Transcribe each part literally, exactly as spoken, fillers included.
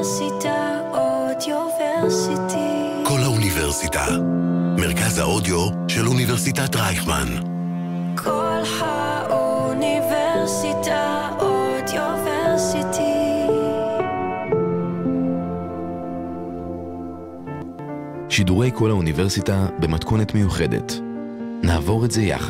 האוניברסיטה אודיוורסיטי. כל האוניברסיטה, מרכז האודיו של אוניברסיטת רייכמן. כל האוניברסיטה אודיוורסיטי. שידורי כל האוניברסיטה במתכונת מיוחדת. נעבור את זה יחד.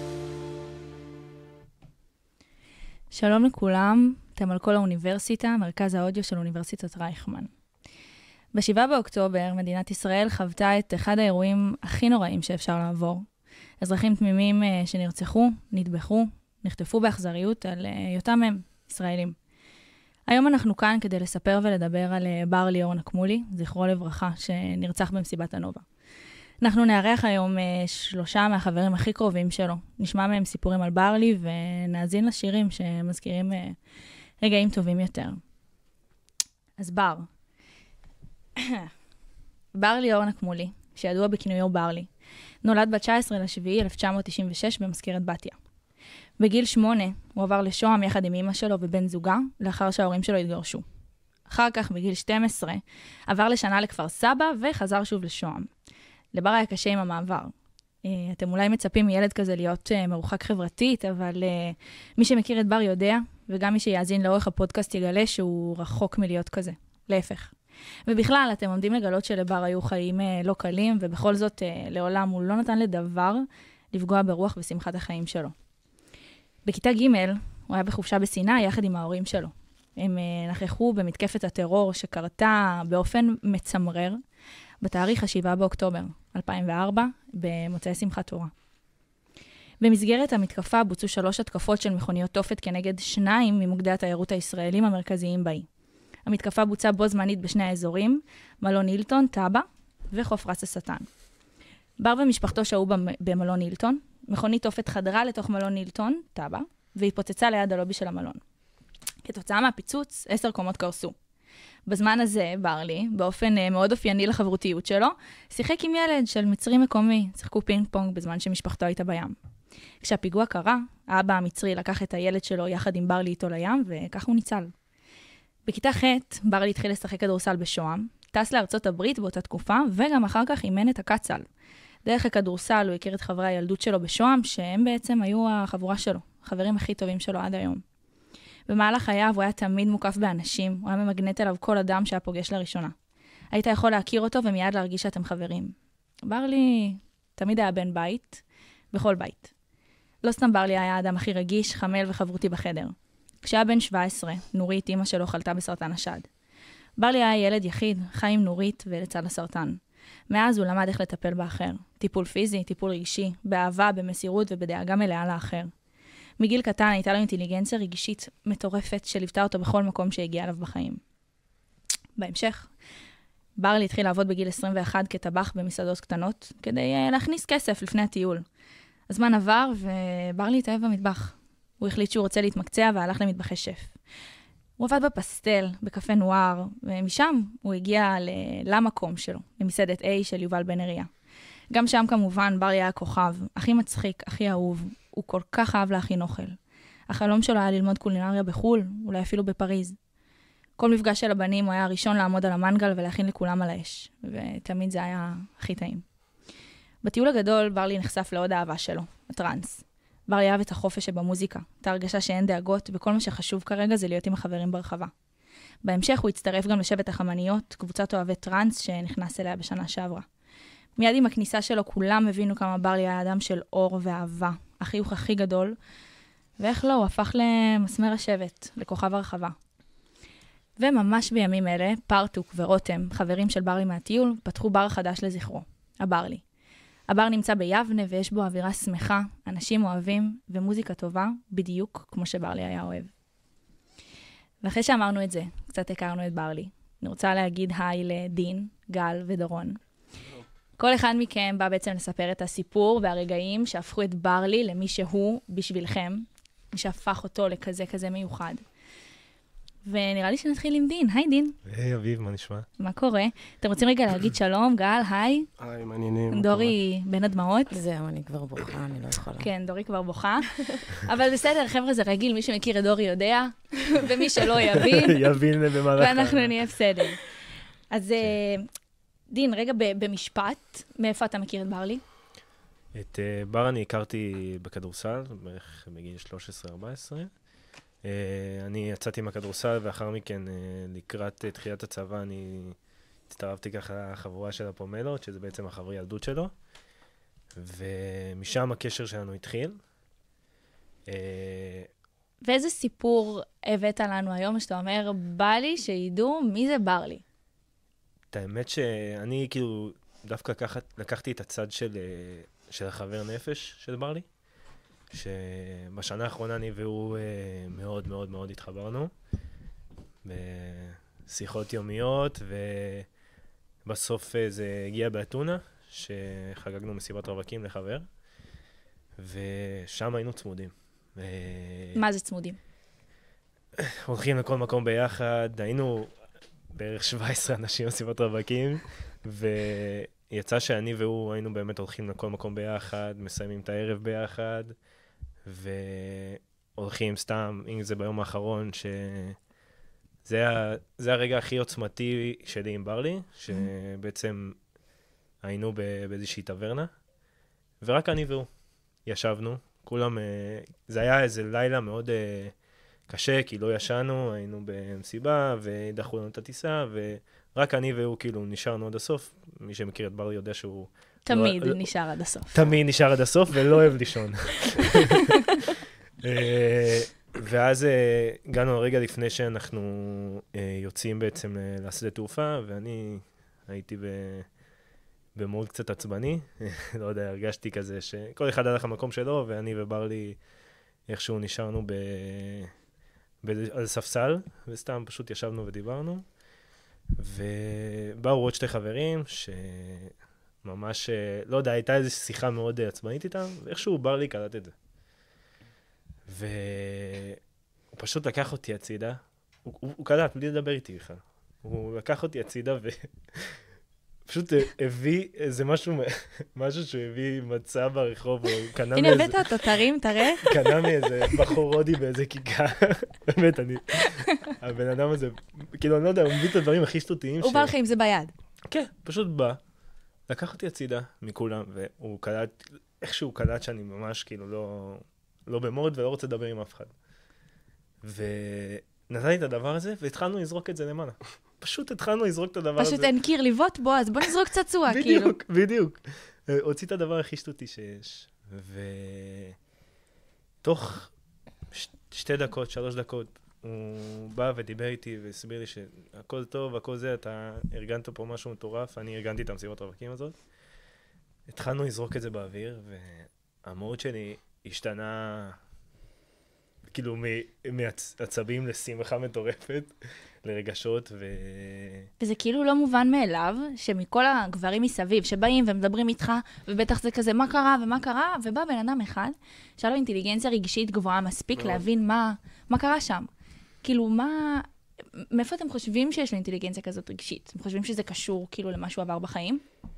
שלום לכולם, אתם על כל האוניברסיטה, מרכז האודיו של אוניברסיטת רייכמן. בשבעה באוקטובר, מדינת ישראל חוותה את אחד האירועים הכי נוראים שאפשר לעבור. אזרחים תמימים שנרצחו, נטבחו, נחטפו באכזריות על היותם הם ישראלים. היום אנחנו כאן כדי לספר ולדבר על בר ליאור נקמולי, זכרו לברכה, שנרצח במסיבת הנובה. אנחנו נארח היום שלושה מהחברים הכי קרובים שלו. נשמע מהם סיפורים על ברלי ונאזין לשירים שמזכירים רגעים טובים יותר. אז בר. בר ליאור נקמולי, שידוע בכינויו ברלי, נולד ב-תשעה עשר לשביעי אלף תשע מאות תשעים ושש במזכרת בתיה. בגיל שמונה הוא עבר לשוהם יחד עם אמא שלו ובן זוגה, לאחר שההורים שלו התגרשו. אחר כך, בגיל שתים עשרה, עבר לשנה לכפר סבא וחזר שוב לשוהם. לבר היה קשה עם המעבר. אתם אולי מצפים מילד כזה להיות מרוחק חברתית, אבל מי שמכיר את בר יודע, וגם מי שיאזין לאורך הפודקאסט יגלה שהוא רחוק מלהיות כזה. להפך. ובכלל, אתם עומדים לגלות שלבר היו חיים לא קלים, ובכל זאת לעולם הוא לא נתן לדבר לפגוע ברוח ושמחת החיים שלו. בכיתה ג' הוא היה בחופשה בסיני יחד עם ההורים שלו. הם נכחו במתקפת הטרור שקרתה באופן מצמרר, בתאריך השבעה באוקטובר אלפיים וארבע, במוצאי שמחת תורה. במסגרת המתקפה בוצעו שלוש התקפות של מכוניות תופת כנגד שניים ממוקדי התיירות הישראלים המרכזיים באי. המתקפה בוצעה בו זמנית בשני האזורים, מלון הילטון, טאבה וחוף רס השטן. בר ומשפחתו שהו במלון הילטון, מכונית תופת חדרה לתוך מלון הילטון, טאבה, והתפוצצה ליד הלובי של המלון. כתוצאה מהפיצוץ, עשר קומות קרסו. בזמן הזה, ברלי, באופן מאוד אופייני לחברותיות שלו, שיחק עם ילד של מצרי מקומי, שיחקו פינג פונג בזמן שמשפחתו הייתה בים. כשהפיגוע קרה, האבא המצרי לקח את הילד שלו יחד עם ברלי איתו לים, וכך הוא ניצל. בכיתה ח' ברלי התחיל לשחק כדורסל בשוהם, טס לארצות הברית באותה תקופה, וגם אחר כך אימן את הקצ"ל. דרך הכדורסל הוא הכיר את חברי הילדות שלו בשוהם, שהם בעצם היו החבורה שלו, החברים הכי טובים שלו עד היום. במהלך חייו הוא היה תמיד מוקף באנשים, הוא היה ממגנט אליו כל אדם שהיה פוגש לראשונה. היית יכול להכיר אותו ומיד להרגיש שאתם חברים. ברלי תמיד היה בן בית, בכל בית. לא סתם ברלי היה האדם הכי רגיש, חמל וחברותי בחדר. כשהיה בן שבע עשרה, נורית, אמא שלו, חלתה בסרטן השד. ברלי היה ילד יחיד, חי עם נורית ולצד הסרטן. מאז הוא למד איך לטפל באחר. טיפול פיזי, טיפול רגשי, באהבה, במסירות ובדאגה מלאה לאחר. מגיל קטן הייתה לו אינטליגנציה רגשית מטורפת שליוותה אותו בכל מקום שהגיע אליו בחיים. בהמשך, ברלי התחיל לעבוד בגיל עשרים ואחת כטבח במסעדות קטנות, כדי להכניס כסף לפני הטיול. הזמן עבר וברלי התאהב במטבח. הוא החליט שהוא רוצה להתמקצע והלך למטבחי שף. הוא עבד בפסטל, בקפה נואר, ומשם הוא הגיע למקום שלו, למסעדת A של יובל בן אריה. גם שם כמובן ברלי היה כוכב, הכי מצחיק, הכי אהוב. הוא כל כך אהב להכין אוכל. החלום שלו היה ללמוד קולינריה בחול, אולי אפילו בפריז. כל מפגש של הבנים הוא היה הראשון לעמוד על המנגל ולהכין לכולם על האש, ותמיד זה היה הכי טעים. בטיול הגדול ברלי נחשף לעוד אהבה שלו, הטרנס. ברלי אהב את החופש שבמוזיקה, את ההרגשה שאין דאגות, וכל מה שחשוב כרגע זה להיות עם החברים ברחבה. בהמשך הוא הצטרף גם לשבט החמניות, קבוצת אוהבי טרנס שנכנס אליה בשנה שעברה. מיד עם הכניסה שלו כולם הבינו כמה ברלי היה אדם של אור ואהבה, החיוך הכי גדול, ואיך לא, הוא הפך למסמר השבט, לכוכב הרחבה. וממש בימים אלה, פרטוק ורותם, חברים של ברלי מהטיול, פתחו בר חדש לזכרו, הברלי. הבר נמצא ביבנה ויש בו אווירה שמחה, אנשים אוהבים ומוזיקה טובה, בדיוק כמו שברלי היה אוהב. ואחרי שאמרנו את זה, קצת הכרנו את ברלי. אני רוצה להגיד היי לדין, גל ודורון. כל אחד מכם בא בעצם לספר את הסיפור והרגעים שהפכו את ברלי למי שהוא בשבילכם, מי שהפך אותו לכזה כזה מיוחד. ונראה לי שנתחיל עם דין. היי דין. היי אביב, מה נשמע? מה קורה? אתם רוצים רגע להגיד שלום, גל, היי. היי, מעניינים. דורי בין הדמעות. זהו, אני כבר בוכה, אני לא יכולה. כן, דורי כבר בוכה. אבל בסדר, חבר'ה, זה רגיל, מי שמכיר את דורי יודע, ומי שלא יבין. יבין במהלך. ואנחנו נהיה בסדר. אז דין, רגע במשפט, מאיפה אתה מכיר את ברלי? את בר אני הכרתי בכדורסל, בערך בגיל שלוש עשרה ארבע עשרה. אני יצאתי מהכדורסל, ואחר מכן, לקראת תחילת הצבא, אני הצטרפתי ככה לחבורה של הפומלות, שזה בעצם החברי ילדות שלו, ומשם הקשר שלנו התחיל. ואיזה סיפור הבאת לנו היום, שאתה אומר, בא לי שידעו מי זה ברלי? את האמת שאני כאילו דווקא לקחתי את הצד של, של החבר נפש של ברלי, שבשנה האחרונה אני והוא מאוד מאוד מאוד התחברנו, בשיחות יומיות, ובסוף זה הגיע באתונה, שחגגנו מסיבת רווקים לחבר, ושם היינו צמודים. מה זה צמודים? הולכים לכל מקום ביחד, היינו בערך שבע עשרה אנשים מסיבת רווקים, ויצא שאני והוא היינו באמת הולכים לכל מקום ביחד, מסיימים את הערב ביחד, והולכים סתם, אם זה ביום האחרון, שזה ה, זה הרגע הכי עוצמתי שלי עם ברלי, שבעצם היינו באיזושהי טברנה, ורק אני והוא ישבנו, כולם, זה היה איזה לילה מאוד קשה, כי לא ישנו, היינו במסיבה, ודחו לנו את הטיסה, ורק אני והוא כאילו נשארנו עד הסוף. מי שמכיר את ברלי יודע שהוא... תמיד לא, נשאר עד הסוף. תמיד נשאר עד הסוף, ולא אוהב לישון. ואז הגענו הרגע לפני שאנחנו יוצאים בעצם לשדה תעופה, ואני הייתי ב... במוד קצת עצבני, לא יודע, הרגשתי כזה שכל אחד הלך למקום שלו, ואני וברלי איכשהו נשארנו ב... על ספסל, וסתם פשוט ישבנו ודיברנו, ובאו עוד שתי חברים, שממש, לא יודע, הייתה איזו שיחה מאוד עצבנית איתם, ואיכשהו ברלי קלט את זה. והוא פשוט לקח אותי הצידה, הוא, הוא, הוא קלט, בלי לדבר איתי בכלל. הוא לקח אותי הצידה ו... פשוט הביא איזה משהו, משהו שהוא הביא מצע ברחוב, הוא קנה הנה, הבאת אותו, תרים, תראה. קנה מאיזה בחור הודי באיזה כיכר. באמת, אני... הבן אדם הזה, כאילו, אני לא יודע, הוא מביא את הדברים הכי שטותיים ש... הוא בא לך עם זה ביד. כן, פשוט בא, לקח אותי הצידה מכולם, והוא קלט, איכשהו קלט שאני ממש כאילו לא, לא במוד ולא רוצה לדבר עם אף אחד. ונתן את הדבר הזה, והתחלנו לזרוק את זה למעלה. פשוט התחלנו לזרוק את הדבר הזה. פשוט אין קיר ליבות בו, אז בוא נזרוק צעצוע, כאילו. בדיוק, בדיוק. הוציא את הדבר הכי שטותי שיש. ותוך שתי דקות, שלוש דקות, הוא בא ודיבר איתי והסביר לי שהכל טוב, הכל זה, אתה ארגנת פה משהו מטורף, אני ארגנתי את המסיבת רווקים הזאת. התחלנו לזרוק את זה באוויר, והמהות שלי השתנה, כאילו, מעצבים לשמחה מטורפת. לרגשות ו... וזה כאילו לא מובן מאליו, שמכל הגברים מסביב שבאים ומדברים איתך, ובטח זה כזה, מה קרה ומה קרה, ובא בן אדם אחד, שהיה לו אינטליגנציה רגשית גבוהה מספיק מאוד. להבין מה, מה קרה שם. כאילו, מה... מאיפה אתם חושבים שיש לו אינטליגנציה כזאת רגשית? אתם חושבים שזה קשור כאילו למה שהוא עבר בחיים?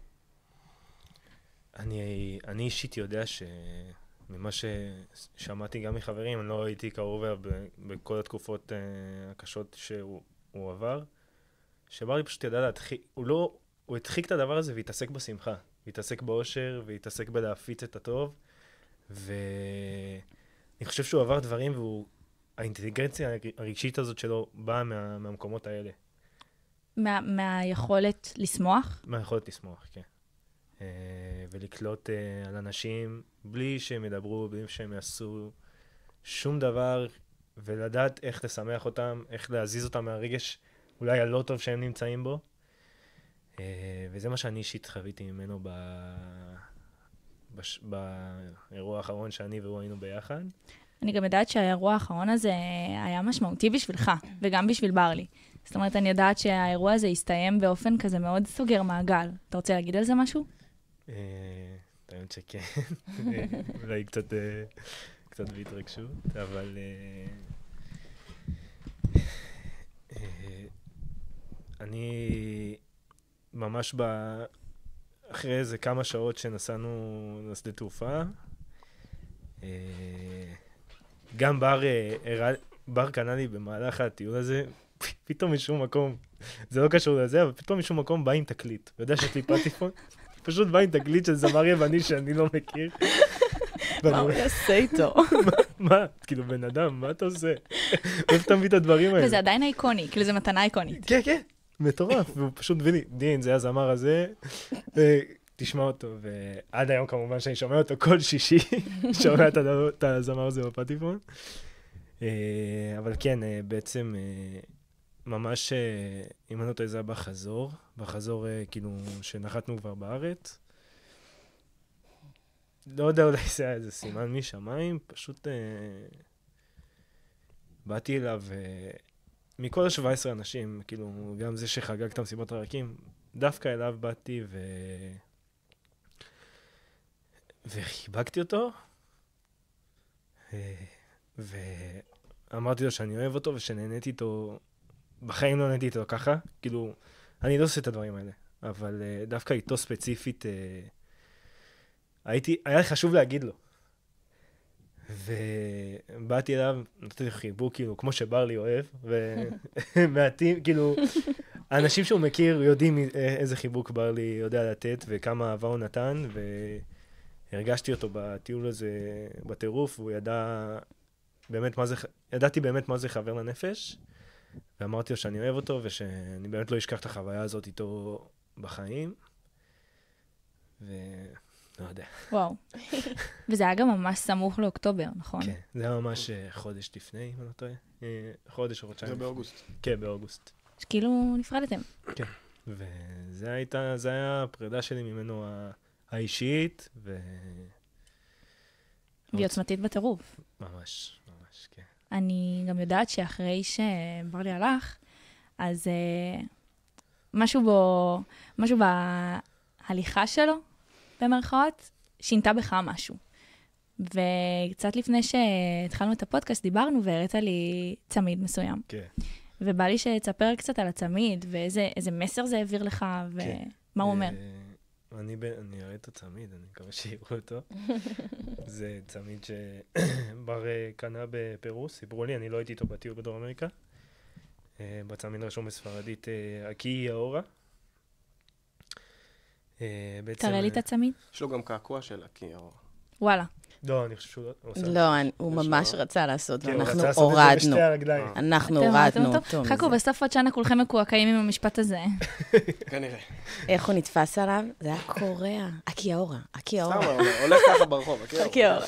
אני, אני אישית יודע ש... ממה ששמעתי גם מחברים, אני לא הייתי קרוב בכל התקופות uh, הקשות שהוא הוא עבר, שברלי פשוט ידע להתחיק, הוא לא, הוא התחיק את הדבר הזה והתעסק בשמחה, והתעסק באושר, והתעסק בלהפיץ את הטוב, ואני חושב שהוא עבר דברים, והוא, האינטליגנציה הרגשית הזאת שלו באה מה, מהמקומות האלה. מה, מהיכולת לשמוח? מהיכולת לשמוח, כן. ולקלוט uh, על אנשים בלי שהם ידברו, בלי שהם יעשו שום דבר, ולדעת איך לשמח אותם, איך להזיז אותם מהרגש אולי הלא טוב שהם נמצאים בו. Uh, וזה מה שאני אישית חוויתי ממנו ב... בש... באירוע האחרון שאני והוא היינו ביחד. אני גם יודעת שהאירוע האחרון הזה היה משמעותי בשבילך, וגם בשביל ברלי. זאת אומרת, אני יודעת שהאירוע הזה הסתיים באופן כזה מאוד סוגר מעגל. אתה רוצה להגיד על זה משהו? טענות שכן, אולי קצת קצת בהתרגשות, אבל אני ממש ב... אחרי איזה כמה שעות שנסענו לשדה תעופה, אה, גם בר, אה, הראה- בר קנה לי במהלך הטיול הזה, פתאום משום מקום, זה לא קשור לזה, אבל פתאום משום מקום בא עם תקליט. אתה יודע שיש לי פטיפון? פשוט בא עם תקליט של זמר יווני שאני לא מכיר. מה הוא יעשה איתו? מה? כאילו, בן אדם, מה אתה עושה? איך אתה מביא את הדברים האלה? וזה עדיין איקוני, כאילו זה מתנה איקונית. כן, כן, מטורף. והוא פשוט מביא לי, דין, זה הזמר הזה, אה, תשמע אותו. ועד היום כמובן שאני שומע אותו כל שישי, שומע את הדבר- את הזמר הזה בפטיפון. אה, אבל כן, אה, בעצם אה, ממש, אה, אם אני לא טועה, זה היה בחזור, בחזור אה, כאילו שנחתנו כבר בארץ. לא יודע, אולי זה היה איזה סימן משמיים, פשוט אה, באתי אליו, אה, מכל ה-שבע עשרה אנשים, כאילו, גם זה שחגג את המסיבות הרקים, דווקא אליו באתי ו... וחיבקתי אותו, אה, ואמרתי לו שאני אוהב אותו ושנהניתי איתו, בחיים לא נהניתי איתו ככה, כאילו, אני לא עושה את הדברים האלה, אבל אה, דווקא איתו ספציפית, אה, הייתי, היה לי חשוב להגיד לו. ובאתי אליו, נתתי לו חיבוק, כאילו, כמו שבר לי אוהב, ומעטים, כאילו, האנשים שהוא מכיר יודעים איזה חיבוק בר לי יודע לתת, וכמה אהבה הוא נתן, והרגשתי אותו בטיול הזה בטירוף, והוא ידע באמת מה זה, ידעתי באמת מה זה חבר לנפש, ואמרתי לו שאני אוהב אותו, ושאני באמת לא אשכח את החוויה הזאת איתו בחיים, ו... לא יודע. וואו. וזה היה גם ממש סמוך לאוקטובר, נכון? כן, זה היה ממש אה, חודש לפני, אם אני לא טועה. אה, חודש או חודשיים. זה באוגוסט. כן, באוגוסט. שכאילו נפרדתם. וזה הייתה, זה היה הפרידה שלי ממנו ה- האישית, ו... והיא עוצמתית בטירוף. ממש, ממש, כן. אני גם יודעת שאחרי שבר לי הלך, אז אה, משהו בו, משהו בהליכה שלו, במרכאות, שינתה בך משהו. וקצת לפני שהתחלנו את הפודקאסט, דיברנו והראית לי צמיד מסוים. כן. ובא לי שתספר קצת על הצמיד, ואיזה איזה מסר זה העביר לך, ומה הוא אומר. אה, אני ב- אני אראה את הצמיד, אני מקווה שיראו אותו. זה צמיד שבר אה, קנה בפרו, סיפרו לי, אני לא הייתי איתו בטיול בדרום אמריקה. אה, בצמיד רשום בספרדית, אה, אקי האורה. אה, בעצם, תראה לי את הצמיד. יש לו גם קעקוע של הקיר. וואלה. לא, אני חושב שהוא לא עושה. לא, אני- הוא יש ממש לו- רצה לעשות, כן, הוא ואנחנו רצה לעשות את זה הורדנו. בשתי הרגליים. אנחנו אתם ראיתם הורדנו אותו? אותו. חכו, מזה. בסוף עוד שנה כולכם מקועקעים עם המשפט הזה. כנראה. איך הוא נתפס עליו? זה היה קורע. אקיאורה, סתם, אקיאורה. הוא הולך ככה ברחוב. הקיר. אקיאורה.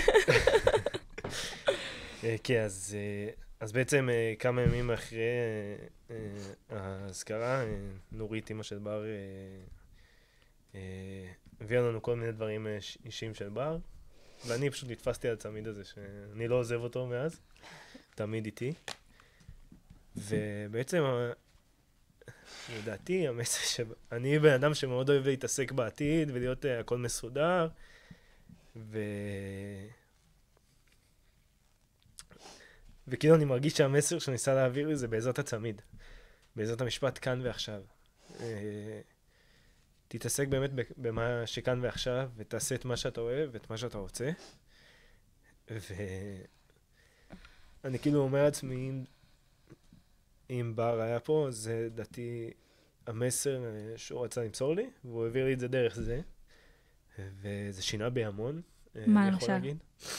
אה, כן, אז, אה, אז בעצם אה, כמה ימים אחרי אה, אה, האזכרה, אה, נורית, אמא של בר, אה, אה, הביאה לנו כל מיני דברים אה, ש- אישיים של בר, ואני פשוט נתפסתי על הצמיד הזה, שאני לא עוזב אותו מאז, תמיד איתי. ובעצם, ה- לדעתי, המסר שאני בן אדם שמאוד אוהב להתעסק בעתיד, ולהיות אה, הכל מסודר, ו... וכאילו אני מרגיש שהמסר שניסה להעביר לי זה בעזרת הצמיד. בעזרת המשפט כאן ועכשיו. אה, תתעסק באמת במה שכאן ועכשיו, ותעשה את מה שאתה אוהב, ואת מה שאתה רוצה. ואני כאילו אומר לעצמי, אם, אם בר היה פה, זה דעתי המסר אה, שהוא רצה למסור לי, והוא העביר לי את זה דרך זה. וזה שינה בי המון. אה, מה אני יכול למשל? להגיד.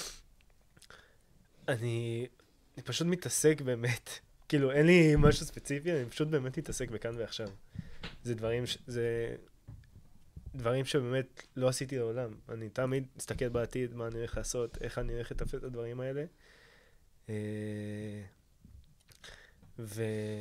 אני... אני פשוט מתעסק באמת, כאילו אין לי משהו ספציפי, אני פשוט באמת מתעסק בכאן ועכשיו. זה דברים, ש... זה דברים שבאמת לא עשיתי לעולם. אני תמיד מסתכל בעתיד, מה אני הולך לעשות, איך אני הולך לטפל את הדברים האלה. אה, ו...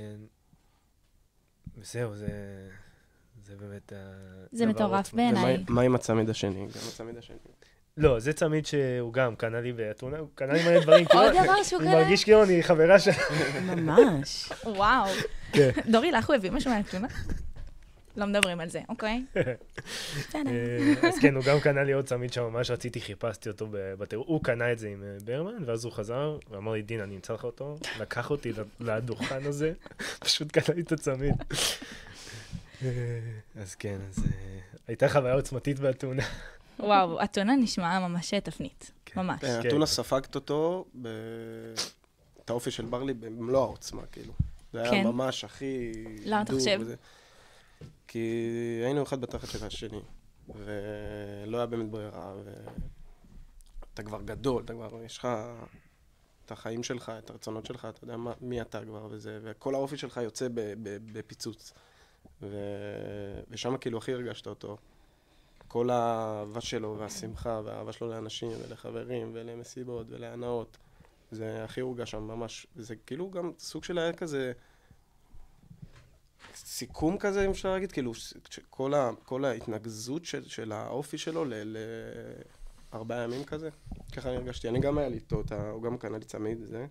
וזהו, זה, זה באמת זה הדבר מטורף העוצמתי. בעיניי. ומה- מה עם הצמיד השני? גם הצמיד השני. לא, זה צמיד שהוא גם קנה לי באתונה, הוא קנה לי מלא דברים, כאילו, עוד דבר שהוא אני קנה? מרגיש כאילו אני חברה של... ממש. וואו. כן. דורי, לך הוא הביא משהו מהתלונה? לא מדברים על זה, אוקיי? בסדר. אה, אז כן, הוא גם קנה לי עוד צמיד שממש רציתי, חיפשתי אותו בטירוף. הוא קנה את זה עם אה, ברמן, ואז הוא חזר, ואמר לי, דין, אני אמצא לך אותו. לקח אותי לדוכן הזה, פשוט קנה לי את הצמיד. אה, אז כן, אז אה, הייתה חוויה עוצמתית באתונה. וואו, אתונה נשמעה ממש תפנית. ממש. כן, אתונה ספגת אותו, ב- את האופי של ברלי במלוא העוצמה, כאילו. זה היה כן. ממש הכי... למה אתה דור חושב? וזה. כי היינו אחד בתחת של השני, ולא היה באמת ברירה, ואתה כבר גדול, אתה כבר, יש לך את החיים שלך, את הרצונות שלך, אתה יודע מה, מי אתה כבר וזה, וכל האופי שלך יוצא ב- ב- בפיצוץ. ו... ושם כאילו הכי הרגשת אותו. כל האהבה שלו והשמחה והאהבה שלו לאנשים ולחברים ולמסיבות ולהנאות. זה הכי הורגש שם ממש. זה כאילו גם סוג של היה כזה סיכום כזה, אם אפשר להגיד, כאילו כל, ה... כל ההתנגזות של, של האופי שלו ל... לארבעה ימים כזה. ככה אני הרגשתי. אני גם היה לי איתו, אותה... הוא גם קנה לי צמיד, זה.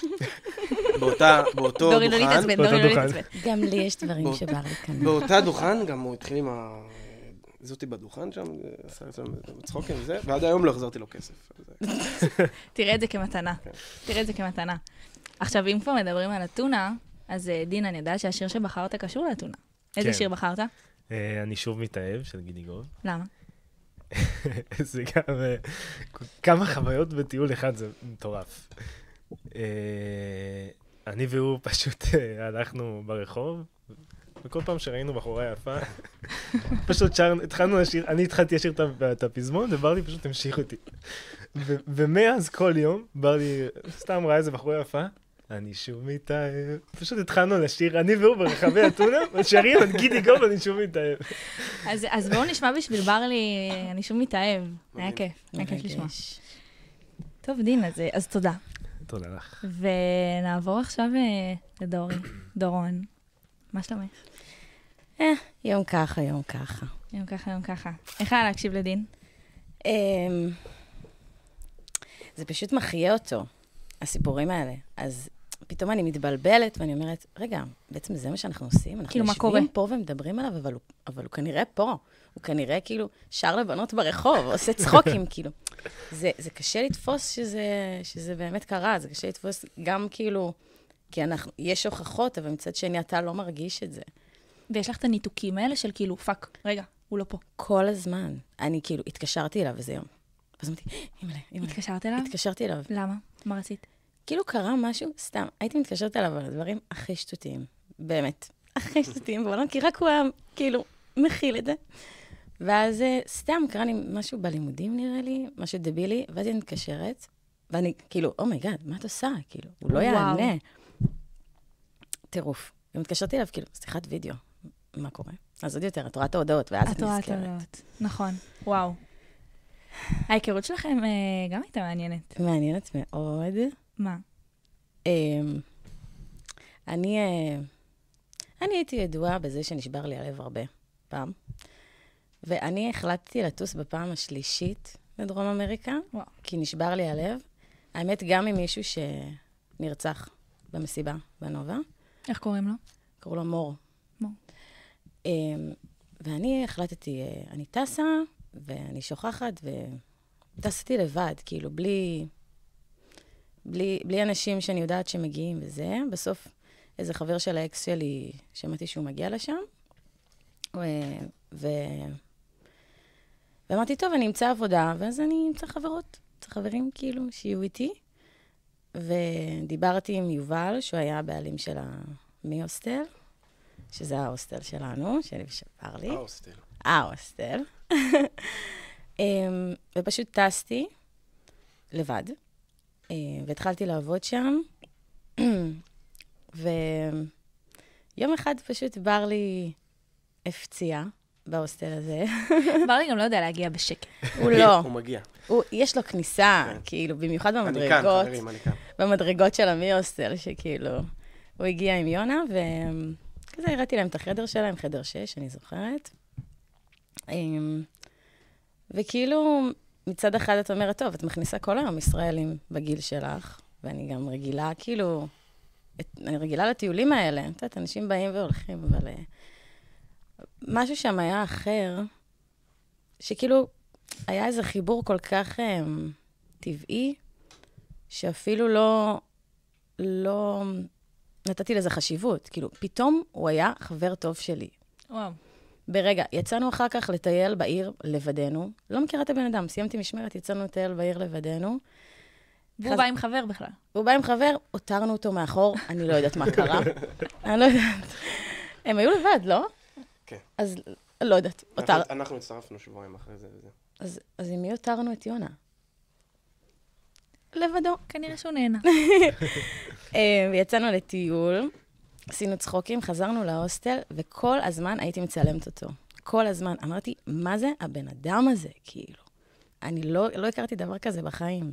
באותה, באותו דורי לא דוכן. להתעצבן, דורי לא להתעצבן. גם לי יש דברים שבא לי כאן. באותה דוכן, גם הוא התחיל עם ה... זאתי בדוכן שם, עשה אצלנו צחוקים וזה, ועד היום לא החזרתי לו כסף. תראה את זה כמתנה. תראה את זה כמתנה. עכשיו, אם כבר מדברים על אתונה, אז אה, דין, אני יודעת שהשיר שבחרת קשור לאתונה. איזה כן. שיר בחרת? אה, אני שוב מתאהב, של גידי גוב. למה? זה גם... אה, כמה חוויות בטיול אחד, זה מטורף. אה, אני והוא פשוט אה, הלכנו ברחוב, וכל פעם שראינו בחורה יפה, פשוט שרנו, התחלנו לשיר, אני התחלתי לשיר את ה- את הפזמון, וברלי פשוט המשיך אותי. ו- ומאז כל יום, ברלי סתם ראה איזה בחורה יפה, אני שוב מתאהב. פשוט התחלנו לשיר, אני והוא ברחבי אתונה, ושרים את גידי גוב, אני שוב מתאהב. אז, אז בואו נשמע בשביל ברלי, אני שוב מתאהב. היה כיף, היה כיף לשמוע. מרגש. טוב, דין, אז, אז תודה. תודה לך. ונעבור עכשיו אה, לדורי, דורון. מה שלומך? אה, יום ככה, יום ככה. יום ככה, יום ככה. איך היה להקשיב לדין? אמ, זה פשוט מחיה אותו, הסיפורים האלה. אז פתאום אני מתבלבלת ואני אומרת, רגע, בעצם זה מה שאנחנו עושים? אנחנו כאילו, מה קורה? יושבים פה ומדברים עליו, אבל הוא, אבל הוא כנראה פה. הוא כנראה כאילו שר לבנות ברחוב, עושה צחוקים, כאילו. זה, זה קשה לתפוס שזה, שזה באמת קרה, זה קשה לתפוס גם כאילו, כי אנחנו, יש הוכחות, אבל מצד שני אתה לא מרגיש את זה. ויש לך את הניתוקים האלה של כאילו, פאק, רגע, הוא לא פה. כל הזמן. אני כאילו התקשרתי אליו איזה יום. אז אמרתי, אימא'לה, אימא'לה. התקשרת אליו? התקשרתי אליו. למה? מה רצית? כאילו קרה משהו, סתם, הייתי מתקשרת אליו על הדברים הכי שטותיים, באמת, הכי שטותיים בעולם, כי רק הוא היה, כאילו, מכיל את זה. ואז אה, סתם קרה לי משהו בלימודים, נראה לי, משהו דבילי, ואז אני מתקשרת, ואני, כאילו, אומייגאד, מה את עושה? כאילו, הוא לא וואו. יענה. טירוף. ומתקשרתי אליו, כאילו, שיחת וידאו, מה קורה? אז עוד יותר, את רואה את ההודעות, ואז את את רואה את נזכרת. ההודעות. נכון, וואו. ההיכרות שלכם אה, גם הייתה מעניינת. מעניינת מאוד. מה? אמ, אני, אה, אני הייתי ידועה בזה שנשבר לי הלב הרבה פעם, ואני החלטתי לטוס בפעם השלישית לדרום אמריקה, וואו. כי נשבר לי הלב. האמת, גם עם מישהו שנרצח במסיבה בנובה, איך קוראים לו? קראו לו מור. מור. אמ, ואני החלטתי, אה, אני טסה, ואני שוכחת, וטסתי לבד, כאילו, בלי... בלי, בלי אנשים שאני יודעת שמגיעים וזה. בסוף, איזה חבר של האקס שלי, שמעתי שהוא מגיע לשם, ו... ו... ואמרתי, טוב, אני אמצא עבודה, ואז אני אמצא חברות, אמצא חברים כאילו, שיהיו איתי. ודיברתי עם יובל, שהוא היה הבעלים של המי-הוסטל, שזה ההוסטל שלנו, שלי ושבר לי. ההוסטל. ההוסטל. אמ, ופשוט טסתי לבד. והתחלתי לעבוד שם, ויום אחד פשוט בר לי הפציע בהוסטל הזה. ברלי גם לא יודע להגיע בשקט. הוא לא, הוא מגיע. הוא, יש לו כניסה, כן. כאילו, במיוחד אני כאן, במדרגות, חברים, אני כאן. במדרגות של המי-הוסטל, שכאילו, הוא הגיע עם יונה, וכזה הראיתי להם את החדר שלהם, חדר שש, אני זוכרת. אמ, וכאילו, מצד אחד את אומרת, טוב, את מכניסה כל היום ישראלים בגיל שלך, ואני גם רגילה, כאילו, את, אני רגילה לטיולים האלה. את יודעת, אנשים באים והולכים, אבל... משהו שם היה אחר, שכאילו היה איזה חיבור כל כך um, טבעי, שאפילו לא, לא נתתי לזה חשיבות. כאילו, פתאום הוא היה חבר טוב שלי. וואו. ברגע, יצאנו אחר כך לטייל בעיר לבדנו. לא מכירה את הבן אדם, סיימתי משמרת, יצאנו לטייל בעיר לבדנו. והוא חז... בא עם חבר בכלל. הוא בא עם חבר, הותרנו אותו מאחור, אני לא יודעת מה קרה. אני לא יודעת. הם היו לבד, לא? כן. אז לא יודעת. הותר... אנחנו, אנחנו הצטרפנו שבועיים אחרי זה וזה. אז, אז עם מי הותרנו את יונה? לבדו. כנראה שהוא נהנה. ויצאנו לטיול, עשינו צחוקים, חזרנו להוסטל, וכל הזמן הייתי מצלמת אותו. כל הזמן. אמרתי, מה זה הבן אדם הזה? כאילו, אני לא, לא הכרתי דבר כזה בחיים.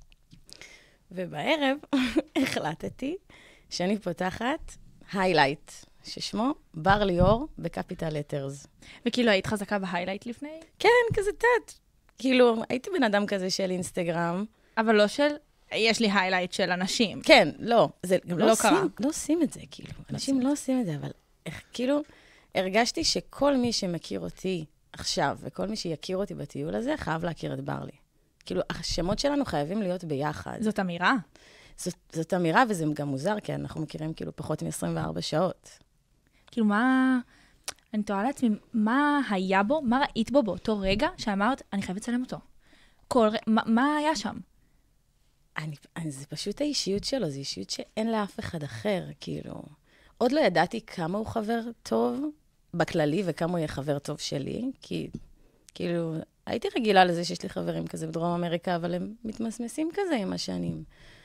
ובערב החלטתי שאני פותחת היילייט, ששמו בר ליאור בקפיטל לטרס. וכאילו, היית חזקה בהיילייט לפני? כן, כזה תת. כאילו, הייתי בן אדם כזה של אינסטגרם. אבל לא של, יש לי היילייט של אנשים. כן, לא. זה גם לא, לא עושים, קרה. לא עושים את זה, כאילו. אנשים לא עושים את זה, אבל איך, כאילו, הרגשתי שכל מי שמכיר אותי עכשיו, וכל מי שיכיר אותי בטיול הזה, חייב להכיר את ברלי. כאילו, השמות שלנו חייבים להיות ביחד. זאת אמירה. זאת, זאת אמירה, וזה גם מוזר, כי אנחנו מכירים כאילו פחות מ-עשרים וארבע שעות. כאילו, מה... אני תוהה לעצמי, מה היה בו, מה ראית בו באותו רגע שאמרת, אני חייבת לצלם אותו? כל רגע, מה, מה היה שם? אני, אני, זה פשוט האישיות שלו, זו אישיות שאין לאף אחד אחר, כאילו. עוד לא ידעתי כמה הוא חבר טוב בכללי, וכמה הוא יהיה חבר טוב שלי, כי כאילו, הייתי רגילה לזה שיש לי חברים כזה בדרום אמריקה, אבל הם מתמסמסים כזה עם השנים.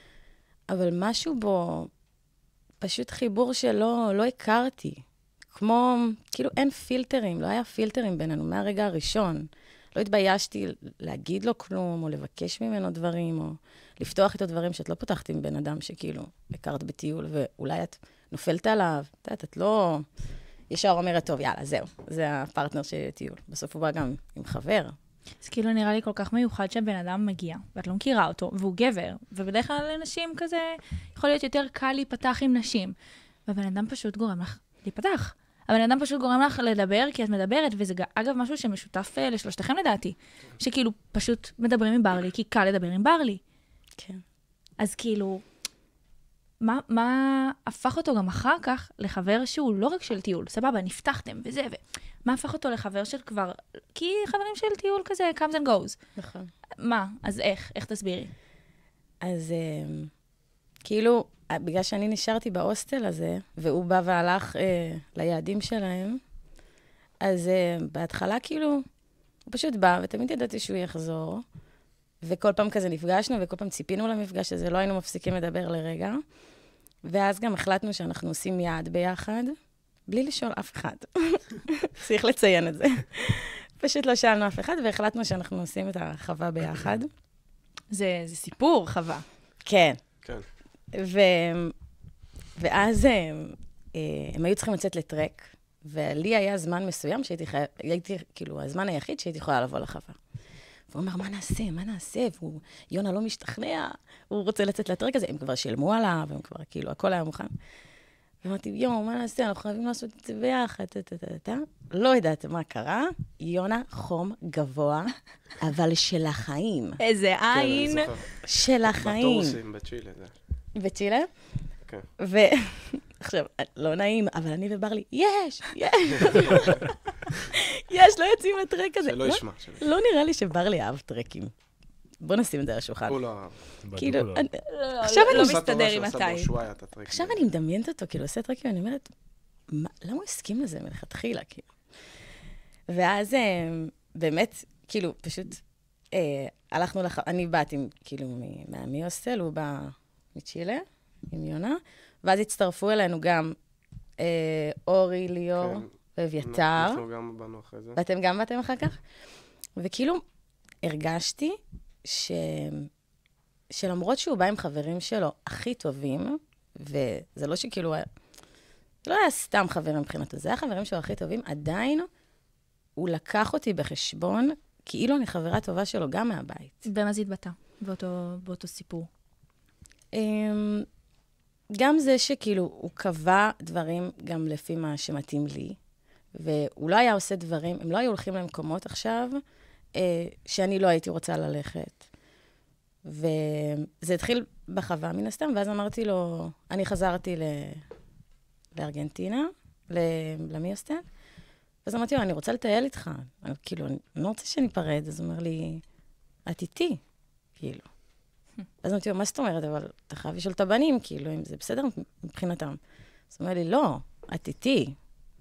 אבל משהו בו, פשוט חיבור שלא לא הכרתי. כמו, כאילו אין פילטרים, לא היה פילטרים בינינו מהרגע הראשון. לא התביישתי להגיד לו כלום, או לבקש ממנו דברים, או לפתוח איתו דברים שאת לא פותחת עם בן אדם שכאילו הכרת בטיול, ואולי את נופלת עליו, את יודעת, את לא ישר אומרת, טוב, יאללה, זהו, זה הפרטנר של טיול. בסוף הוא בא גם עם חבר. זה כאילו נראה לי כל כך מיוחד שהבן אדם מגיע, ואת לא מכירה אותו, והוא גבר, ובדרך כלל לנשים כזה, יכול להיות יותר קל להיפתח עם נשים. והבן אדם פשוט גורם לך להיפתח. הבן אדם פשוט גורם לך לדבר, כי את מדברת, וזה אגב משהו שמשותף לשלושתכם לדעתי. שכאילו פשוט מדברים עם ברלי, כי קל לדבר עם ברלי. כן. אז כאילו, מה, מה הפך אותו גם אחר כך לחבר שהוא לא רק של טיול, סבבה, נפתחתם וזה, ו... מה הפך אותו לחבר של כבר, כי חברים של טיול כזה, comes and goes. נכון. מה? אז איך? איך תסבירי? אז כאילו, בגלל שאני נשארתי בהוסטל הזה, והוא בא והלך אה, ליעדים שלהם, אז אה, בהתחלה כאילו, הוא פשוט בא, ותמיד ידעתי שהוא יחזור, וכל פעם כזה נפגשנו, וכל פעם ציפינו למפגש הזה, לא היינו מפסיקים לדבר לרגע, ואז גם החלטנו שאנחנו עושים יעד ביחד, בלי לשאול אף אחד. צריך לציין את זה. פשוט לא שאלנו אף אחד, והחלטנו שאנחנו עושים את החווה ביחד. זה, זה סיפור, חווה. כן. כן. ו... ואז הם, הם היו צריכים לצאת לטרק, ולי היה זמן מסוים שהייתי חי... הייתי, כאילו, הזמן היחיד שהייתי יכולה לבוא לחווה. והוא אומר, מה נעשה? מה נעשה? והוא, יונה לא משתכנע, הוא רוצה לצאת לטרק הזה, הם כבר שילמו עליו, הם כבר, כאילו, הכל היה מוכן. ואמרתי, יום, מה נעשה? אנחנו חייבים לעשות את זה ביחד, טטטטטטט. לא יודעת מה קרה, יונה חום גבוה, אבל של החיים. איזה עין. כן, אני זוכר. של החיים. בטורסים בצ'ילה, זה. בצ'ילה? כן. ועכשיו, לא נעים, אבל אני וברלי, יש, יש. יש, לא יוצאים לטרק הזה. שלא ישמע. שלא ישמע. לא נראה לי שברלי אהב טרקים. בוא נשים את זה על השולחן. הוא לא אהב. כאילו, לא. אני- לא, עכשיו אני לא עשה טובה מסתדר עם שעשה הטייפ. באושוויה את הטרק. עכשיו אני מדמיינת אותו, כאילו, עושה טרקים, אני אומרת, "מה- למה הוא הסכים לזה מלכתחילה, כאילו? ואז אה, באמת, כאילו, פשוט אה, הלכנו לח... אני באתי, כאילו, מ- מהמיוסטל, הוא בא מצ'ילה, עם יונה, ואז הצטרפו אלינו גם אה, אורי, ליאור כן. ואביתר, אנחנו גם באנו אחרי זה. ואתם גם באתם אחר כך, וכאילו, הרגשתי ש... שלמרות שהוא בא עם חברים שלו הכי טובים, וזה לא שכאילו, היה- זה לא היה סתם חברים מבחינתו, זה היה חברים שלו הכי טובים, עדיין הוא לקח אותי בחשבון, כאילו אני חברה טובה שלו גם מהבית. במה זה התבטא באותו, באותו סיפור? אמ, גם זה שכאילו הוא קבע דברים גם לפי מה שמתאים לי, והוא לא היה עושה דברים, הם לא היו הולכים למקומות עכשיו, אה, שאני לא הייתי רוצה ללכת. וזה התחיל בחווה מן הסתם, ואז אמרתי לו, אני חזרתי ל... לארגנטינה, למיוסטן, ואז אמרתי לו, אני רוצה לטייל איתך. אני, כאילו, אני לא רוצה שניפרד, אז הוא אומר לי, את איתי, כאילו. אז אמרתי לו, מה זאת אומרת? אבל אתה חייב לשאול את הבנים, כאילו, אם זה בסדר מבחינתם. אז הוא אומר לי, לא, את איתי.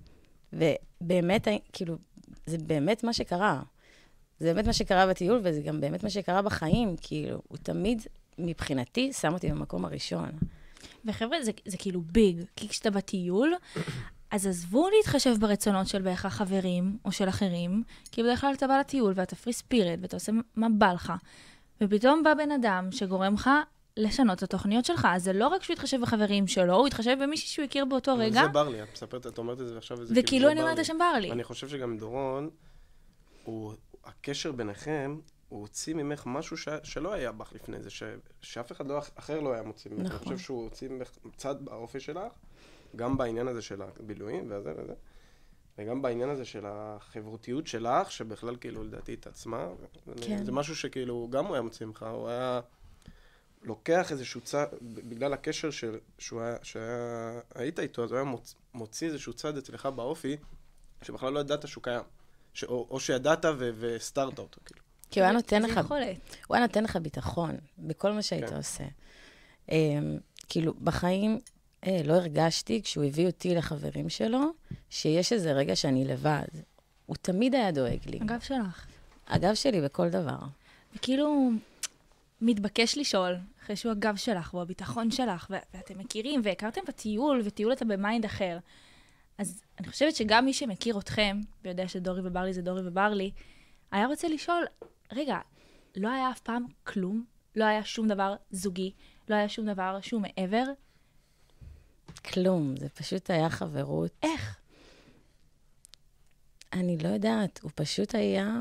ובאמת, כאילו, זה באמת מה שקרה. זה באמת מה שקרה בטיול, וזה גם באמת מה שקרה בחיים, כאילו, הוא תמיד, מבחינתי, שם אותי במקום הראשון. וחבר'ה, זה, זה כאילו ביג, כי כשאתה בטיול, אז עזבו להתחשב ברצונות של בהכרח חברים או של אחרים, כי בדרך כלל אתה בא לטיול ואתה פרי ספירט ואתה עושה מה בא לך, ופתאום בא בן אדם שגורם לך לשנות את התוכניות שלך, אז זה לא רק שהוא יתחשב בחברים שלו, הוא יתחשב במישהי שהוא הכיר באותו רגע. זה ברלי, את מספרת, את אומרת את זה ועכשיו זה וכאילו אני אומרת השם ברלי. אני חושב שגם דורון, הוא, הקשר ביניכם, הוא הוציא ממך משהו ש... שלא היה בך לפני זה, ש... שאף אחד לא... אחר לא היה מוציא ממך. נכון. אני חושב שהוא הוציא ממך צד באופי שלך, גם בעניין הזה של הבילויים וזה וזה, וגם בעניין הזה של החברותיות שלך, שבכלל כאילו לדעתי התעצמה. כן. זה משהו שכאילו גם הוא היה מוציא ממך, הוא היה לוקח איזשהו צד, בגלל הקשר של... שהוא היה... שהיה... היית איתו, אז הוא היה מוצ... מוציא איזשהו צד אצלך באופי, שבכלל לא ידעת שהוא קיים. ש... או... או שידעת ו... וסתרת אותו, כאילו. כי הוא היה נותן לך, הוא היה נותן לך ביטחון בכל מה שהיית עושה. כאילו, בחיים לא הרגשתי, כשהוא הביא אותי לחברים שלו, שיש איזה רגע שאני לבד. הוא תמיד היה דואג לי. הגב שלך. הגב שלי בכל דבר. וכאילו, מתבקש לשאול, אחרי שהוא הגב שלך, והוא הביטחון שלך, ואתם מכירים, והכרתם בטיול, וטיול אתה במיינד אחר. אז אני חושבת שגם מי שמכיר אתכם, ויודע שדורי וברלי זה דורי וברלי, היה רוצה לשאול, רגע, לא היה אף פעם כלום? לא היה שום דבר זוגי? לא היה שום דבר שהוא מעבר? כלום, זה פשוט היה חברות. איך? אני לא יודעת, הוא פשוט היה...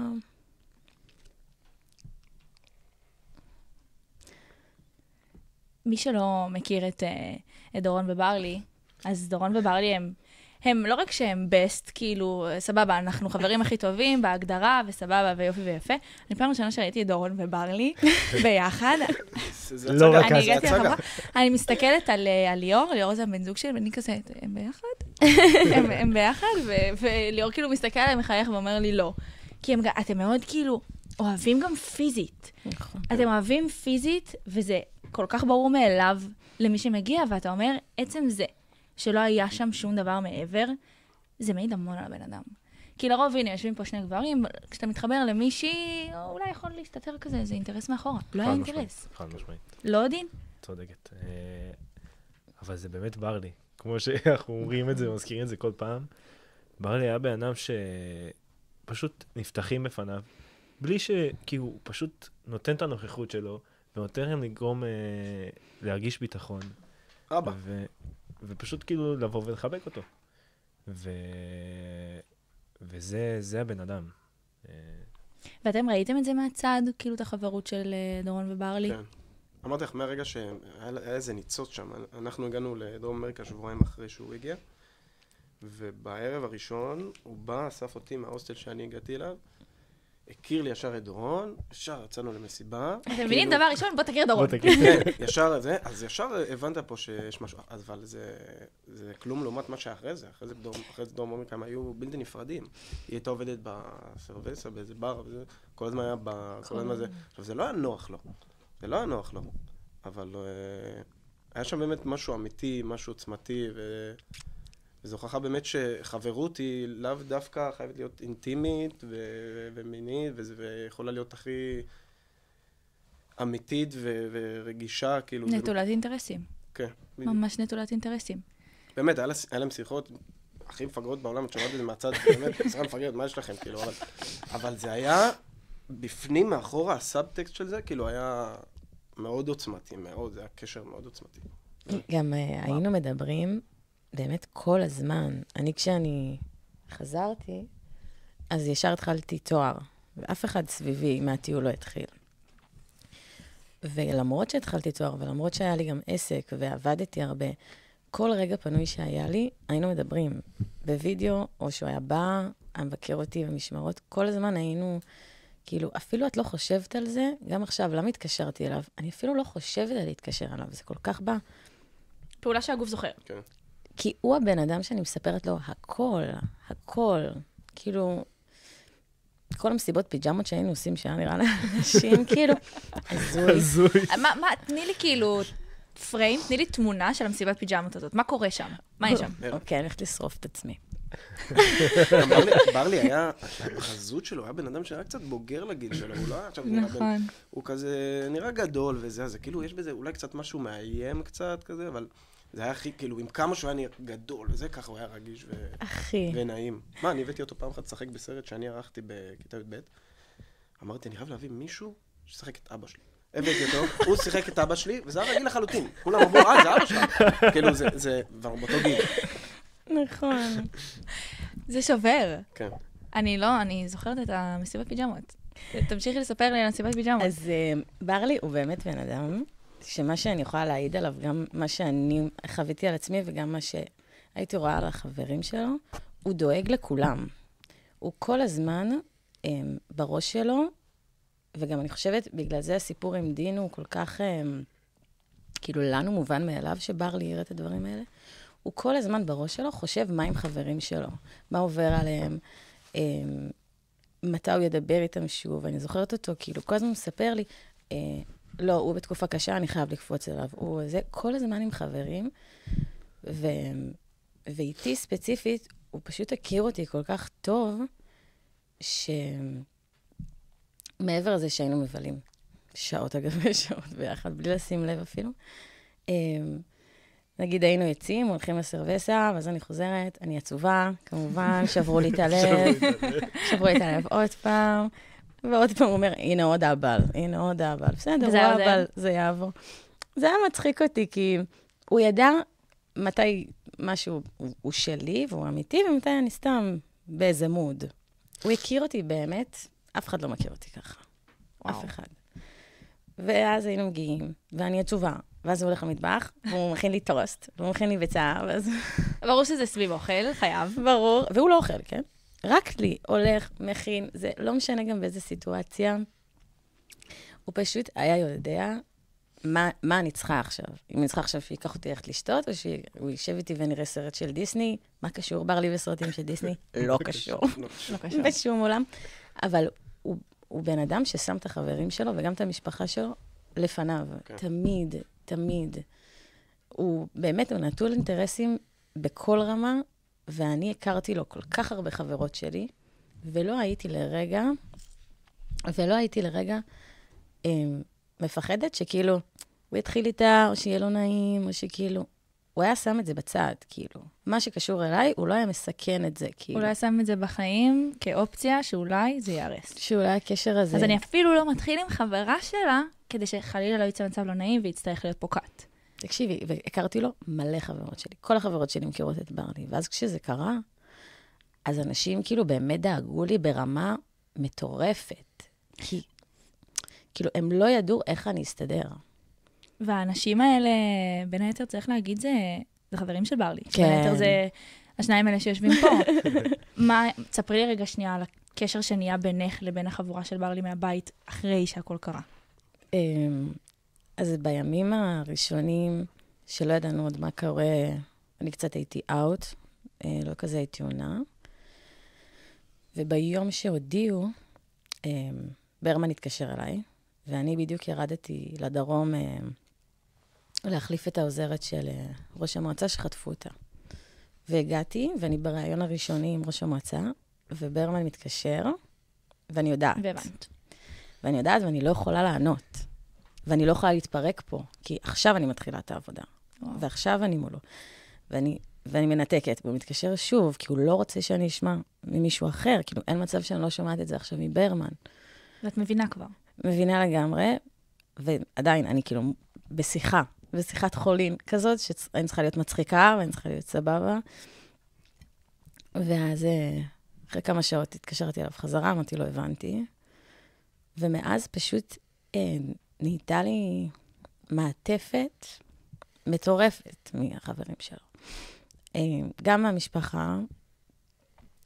מי שלא מכיר את, את דורון וברלי, אז דורון וברלי הם... הם לא רק שהם בסט, כאילו, סבבה, אנחנו חברים הכי טובים בהגדרה, וסבבה, ויופי ויפה. אני פעם ראשונה שראיתי את דורון וברלי ביחד. לא רק אני הגעתי לחברה, אני מסתכלת על ליאור, ליאור זה הבן זוג שלי, ואני כזה, הם ביחד? הם ביחד? וליאור כאילו מסתכל עליהם מחייך ואומר לי לא. כי אתם מאוד כאילו אוהבים גם פיזית. אתם אוהבים פיזית, וזה כל כך ברור מאליו למי שמגיע, ואתה אומר, עצם זה. שלא היה שם שום דבר מעבר, זה מעיד המון על הבן אדם. כי לרוב, הנה, יושבים פה שני גברים, כשאתה מתחבר למישהי, אולי יכול להסתתר כזה, זה אינטרס מאחורה. לא היה אינטרס. חד משמעית. לא דין? צודקת. אבל זה באמת ברלי. כמו שאנחנו אומרים את זה ומזכירים את זה כל פעם. ברלי היה בן אדם שפשוט נפתחים בפניו, בלי ש... כי הוא פשוט נותן את הנוכחות שלו, ונותן להם לגרום להרגיש ביטחון. אבא. ופשוט כאילו לבוא ולחבק אותו. ו... וזה זה הבן אדם. ואתם ראיתם את זה מהצד, כאילו את החברות של דורון וברלי? כן. אמרתי לך, מהרגע שהיה איזה ניצוץ שם, אנחנו הגענו לדרום אמריקה שבועיים אחרי שהוא הגיע, ובערב הראשון הוא בא, אסף אותי מההוסטל שאני הגעתי אליו, הכיר לי ישר את דורון, ישר יצאנו למסיבה. אתם מבינים דבר ראשון? בוא תכיר דורון. כן, ישר זה, אז ישר הבנת פה שיש משהו, אבל זה כלום לעומת מה שאחרי זה, אחרי זה דרום אמריקה הם היו בלתי נפרדים. היא הייתה עובדת בסרוויסה, באיזה בר, כל הזמן היה ב... כל הזמן זה... עכשיו, זה לא היה נוח לו, זה לא היה נוח לו, אבל היה שם באמת משהו אמיתי, משהו עוצמתי, ו... וזו הוכחה באמת שחברות היא לאו דווקא חייבת להיות אינטימית ו- ומינית, ויכולה להיות הכי אמיתית ו- ורגישה, כאילו... נטולת זה... אינטרסים. כן. ממש נטולת אינטרסים. באמת, היה, לה, היה להם שיחות הכי מפגרות בעולם, את שומעת את זה מהצד, באמת, שיחה מפגרת, מה יש לכם, כאילו, אבל... אבל זה היה, בפנים, מאחורה, הסאבטקסט של זה, כאילו, היה מאוד עוצמתי, מאוד, זה היה קשר מאוד עוצמתי. גם היינו מדברים... באמת כל הזמן. אני, כשאני חזרתי, אז ישר התחלתי תואר, ואף אחד סביבי מהטיול לא התחיל. ולמרות שהתחלתי תואר, ולמרות שהיה לי גם עסק, ועבדתי הרבה, כל רגע פנוי שהיה לי, היינו מדברים. בווידאו, או שהוא היה בא, היה מבקר אותי במשמרות, כל הזמן היינו, כאילו, אפילו את לא חושבת על זה, גם עכשיו, למה התקשרתי אליו? אני אפילו לא חושבת על להתקשר אליו, זה כל כך בא. פעולה שהגוף זוכר. כן. כי הוא הבן אדם שאני מספרת לו הכל, הכל. כאילו, כל המסיבות פיג'מות שהיינו עושים, שהיה נראה לאנשים, כאילו, הזוי. הזוי. מה, מה, תני לי כאילו פריים, תני לי תמונה של המסיבת פיג'מות הזאת. מה קורה שם? מה יש שם? אוקיי, אני הולכת לשרוף את עצמי. גם ברלי- ברלי היה, בחזות שלו, היה בן אדם שהיה קצת בוגר לגיל שלו, הוא לא היה עכשיו נראה בן... נכון. הוא כזה נראה גדול וזה, אז כאילו יש בזה אולי קצת משהו מאיים קצת כזה, אבל זה היה הכי, כאילו, עם כמה שהוא היה נראה גדול וזה, ככה הוא היה רגיש ו... אחי. ונעים. מה, אני הבאתי אותו פעם אחת לשחק בסרט שאני ערכתי בכיתה י"ב. אמרתי, אני חייב להביא מישהו ששחק את אבא שלי. הבאתי אותו, הוא שיחק את אבא שלי, וזה היה רגיל לחלוטין. כולם אמרו, אה, זה אבא שלך. כאילו, זה, זה כבר באותו גיל. נכון. זה שובר. כן. אני לא, אני זוכרת את המסיבת פיג'מות. תמשיכי לספר לי על המסיבת פיג'מות. אז uh, ברלי הוא באמת בן אדם, שמה שאני יכולה להעיד עליו, גם מה שאני חוויתי על עצמי וגם מה שהייתי רואה על החברים שלו, הוא דואג לכולם. הוא כל הזמן um, בראש שלו, וגם אני חושבת, בגלל זה הסיפור עם דין הוא כל כך, um, כאילו לנו מובן מאליו שברלי יראה את הדברים האלה. הוא כל הזמן בראש שלו חושב מה עם חברים שלו, מה עובר עליהם, um, מתי הוא ידבר איתם שוב. אני זוכרת אותו, כאילו, כל הזמן מספר לי, אה, לא, הוא בתקופה קשה, אני חייב לקפוץ אליו. הוא זה, כל הזמן עם חברים, ו... ואיתי ספציפית, הוא פשוט הכיר אותי כל כך טוב, שמעבר לזה שהיינו מבלים שעות אגב שעות ביחד, בלי לשים לב אפילו. אה, נגיד היינו יוצאים, הולכים לסרבסה, ואז אני חוזרת, אני עצובה, כמובן, שברו לי את הלב, שברו לי את הלב עוד פעם, ועוד פעם הוא אומר, הנה עוד אבל, הנה עוד אבל, בסדר, הוא אבל, זה יעבור. זה היה מצחיק אותי, כי הוא ידע מתי משהו הוא שלי, והוא אמיתי, ומתי אני סתם באיזה מוד. הוא הכיר אותי באמת, אף אחד לא מכיר אותי ככה. אף אחד. ואז היינו מגיעים, ואני עצובה. ואז הוא הולך למטבח, והוא מכין לי טוסט, והוא מכין לי ביצה, ואז... ברור שזה סביב אוכל, חייב. ברור, והוא לא אוכל, כן? רק לי, הולך, מכין, זה לא משנה גם באיזה סיטואציה. הוא פשוט היה יודע מה, מה אני צריכה עכשיו. אם אני צריכה עכשיו שיקח אותי ללכת לשתות, או שהוא יישב איתי ונראה סרט של דיסני, מה קשור ברלי בסרטים של דיסני? לא קשור. לא קשור. בשום עולם. אבל הוא, הוא בן אדם ששם את החברים שלו, וגם את המשפחה שלו, לפניו. כן. תמיד, תמיד. הוא באמת, הוא נטול אינטרסים בכל רמה, ואני הכרתי לו כל כך הרבה חברות שלי, ולא הייתי לרגע, ולא הייתי לרגע אה, מפחדת שכאילו, הוא יתחיל איתה, או שיהיה לו נעים, או שכאילו, הוא היה שם את זה בצד, כאילו. מה שקשור אליי, הוא לא היה מסכן את זה, כאילו. הוא לא היה שם את זה בחיים כאופציה שאולי זה יארס. שאולי הקשר הזה... אז אני אפילו לא מתחיל עם חברה שלה, כדי שחלילה לא יצא מצב לא נעים ויצטרך להיות פה קאט. תקשיבי, והכרתי לו מלא חברות שלי. כל החברות שלי מכירות את ברלי. ואז כשזה קרה, אז אנשים כאילו באמת דאגו לי ברמה מטורפת. כי כאילו הם לא ידעו איך אני אסתדר. והאנשים האלה, בין היתר צריך להגיד, זה, זה חברים של ברלי. כן. בין היתר זה השניים האלה שיושבים פה. מה, תספרי לי רגע שנייה על הקשר שנהיה בינך לבין החבורה של ברלי מהבית, אחרי שהכל קרה. אז בימים הראשונים, שלא ידענו עוד מה קורה, אני קצת הייתי אאוט, לא כזה הייתי עונה. וביום שהודיעו, ברמן התקשר אליי, ואני בדיוק ירדתי לדרום להחליף את העוזרת של ראש המועצה שחטפו אותה. והגעתי, ואני ברעיון הראשוני עם ראש המועצה, וברמן מתקשר, ואני יודעת. והבנת. ואני יודעת, ואני לא יכולה לענות. ואני לא יכולה להתפרק פה, כי עכשיו אני מתחילה את העבודה. וואו. ועכשיו אני מולו. ואני, ואני מנתקת, והוא מתקשר שוב, כי הוא לא רוצה שאני אשמע ממישהו אחר. כאילו, אין מצב שאני לא שומעת את זה עכשיו מברמן. ואת מבינה כבר. מבינה לגמרי, ועדיין, אני כאילו בשיחה, בשיחת חולין כזאת, שאני צריכה להיות מצחיקה, ואני צריכה להיות סבבה. ואז, אחרי כמה שעות התקשרתי אליו חזרה, אמרתי לו, הבנתי. ומאז פשוט אה, נהייתה לי מעטפת מטורפת מהחברים שלו. אה, גם מהמשפחה,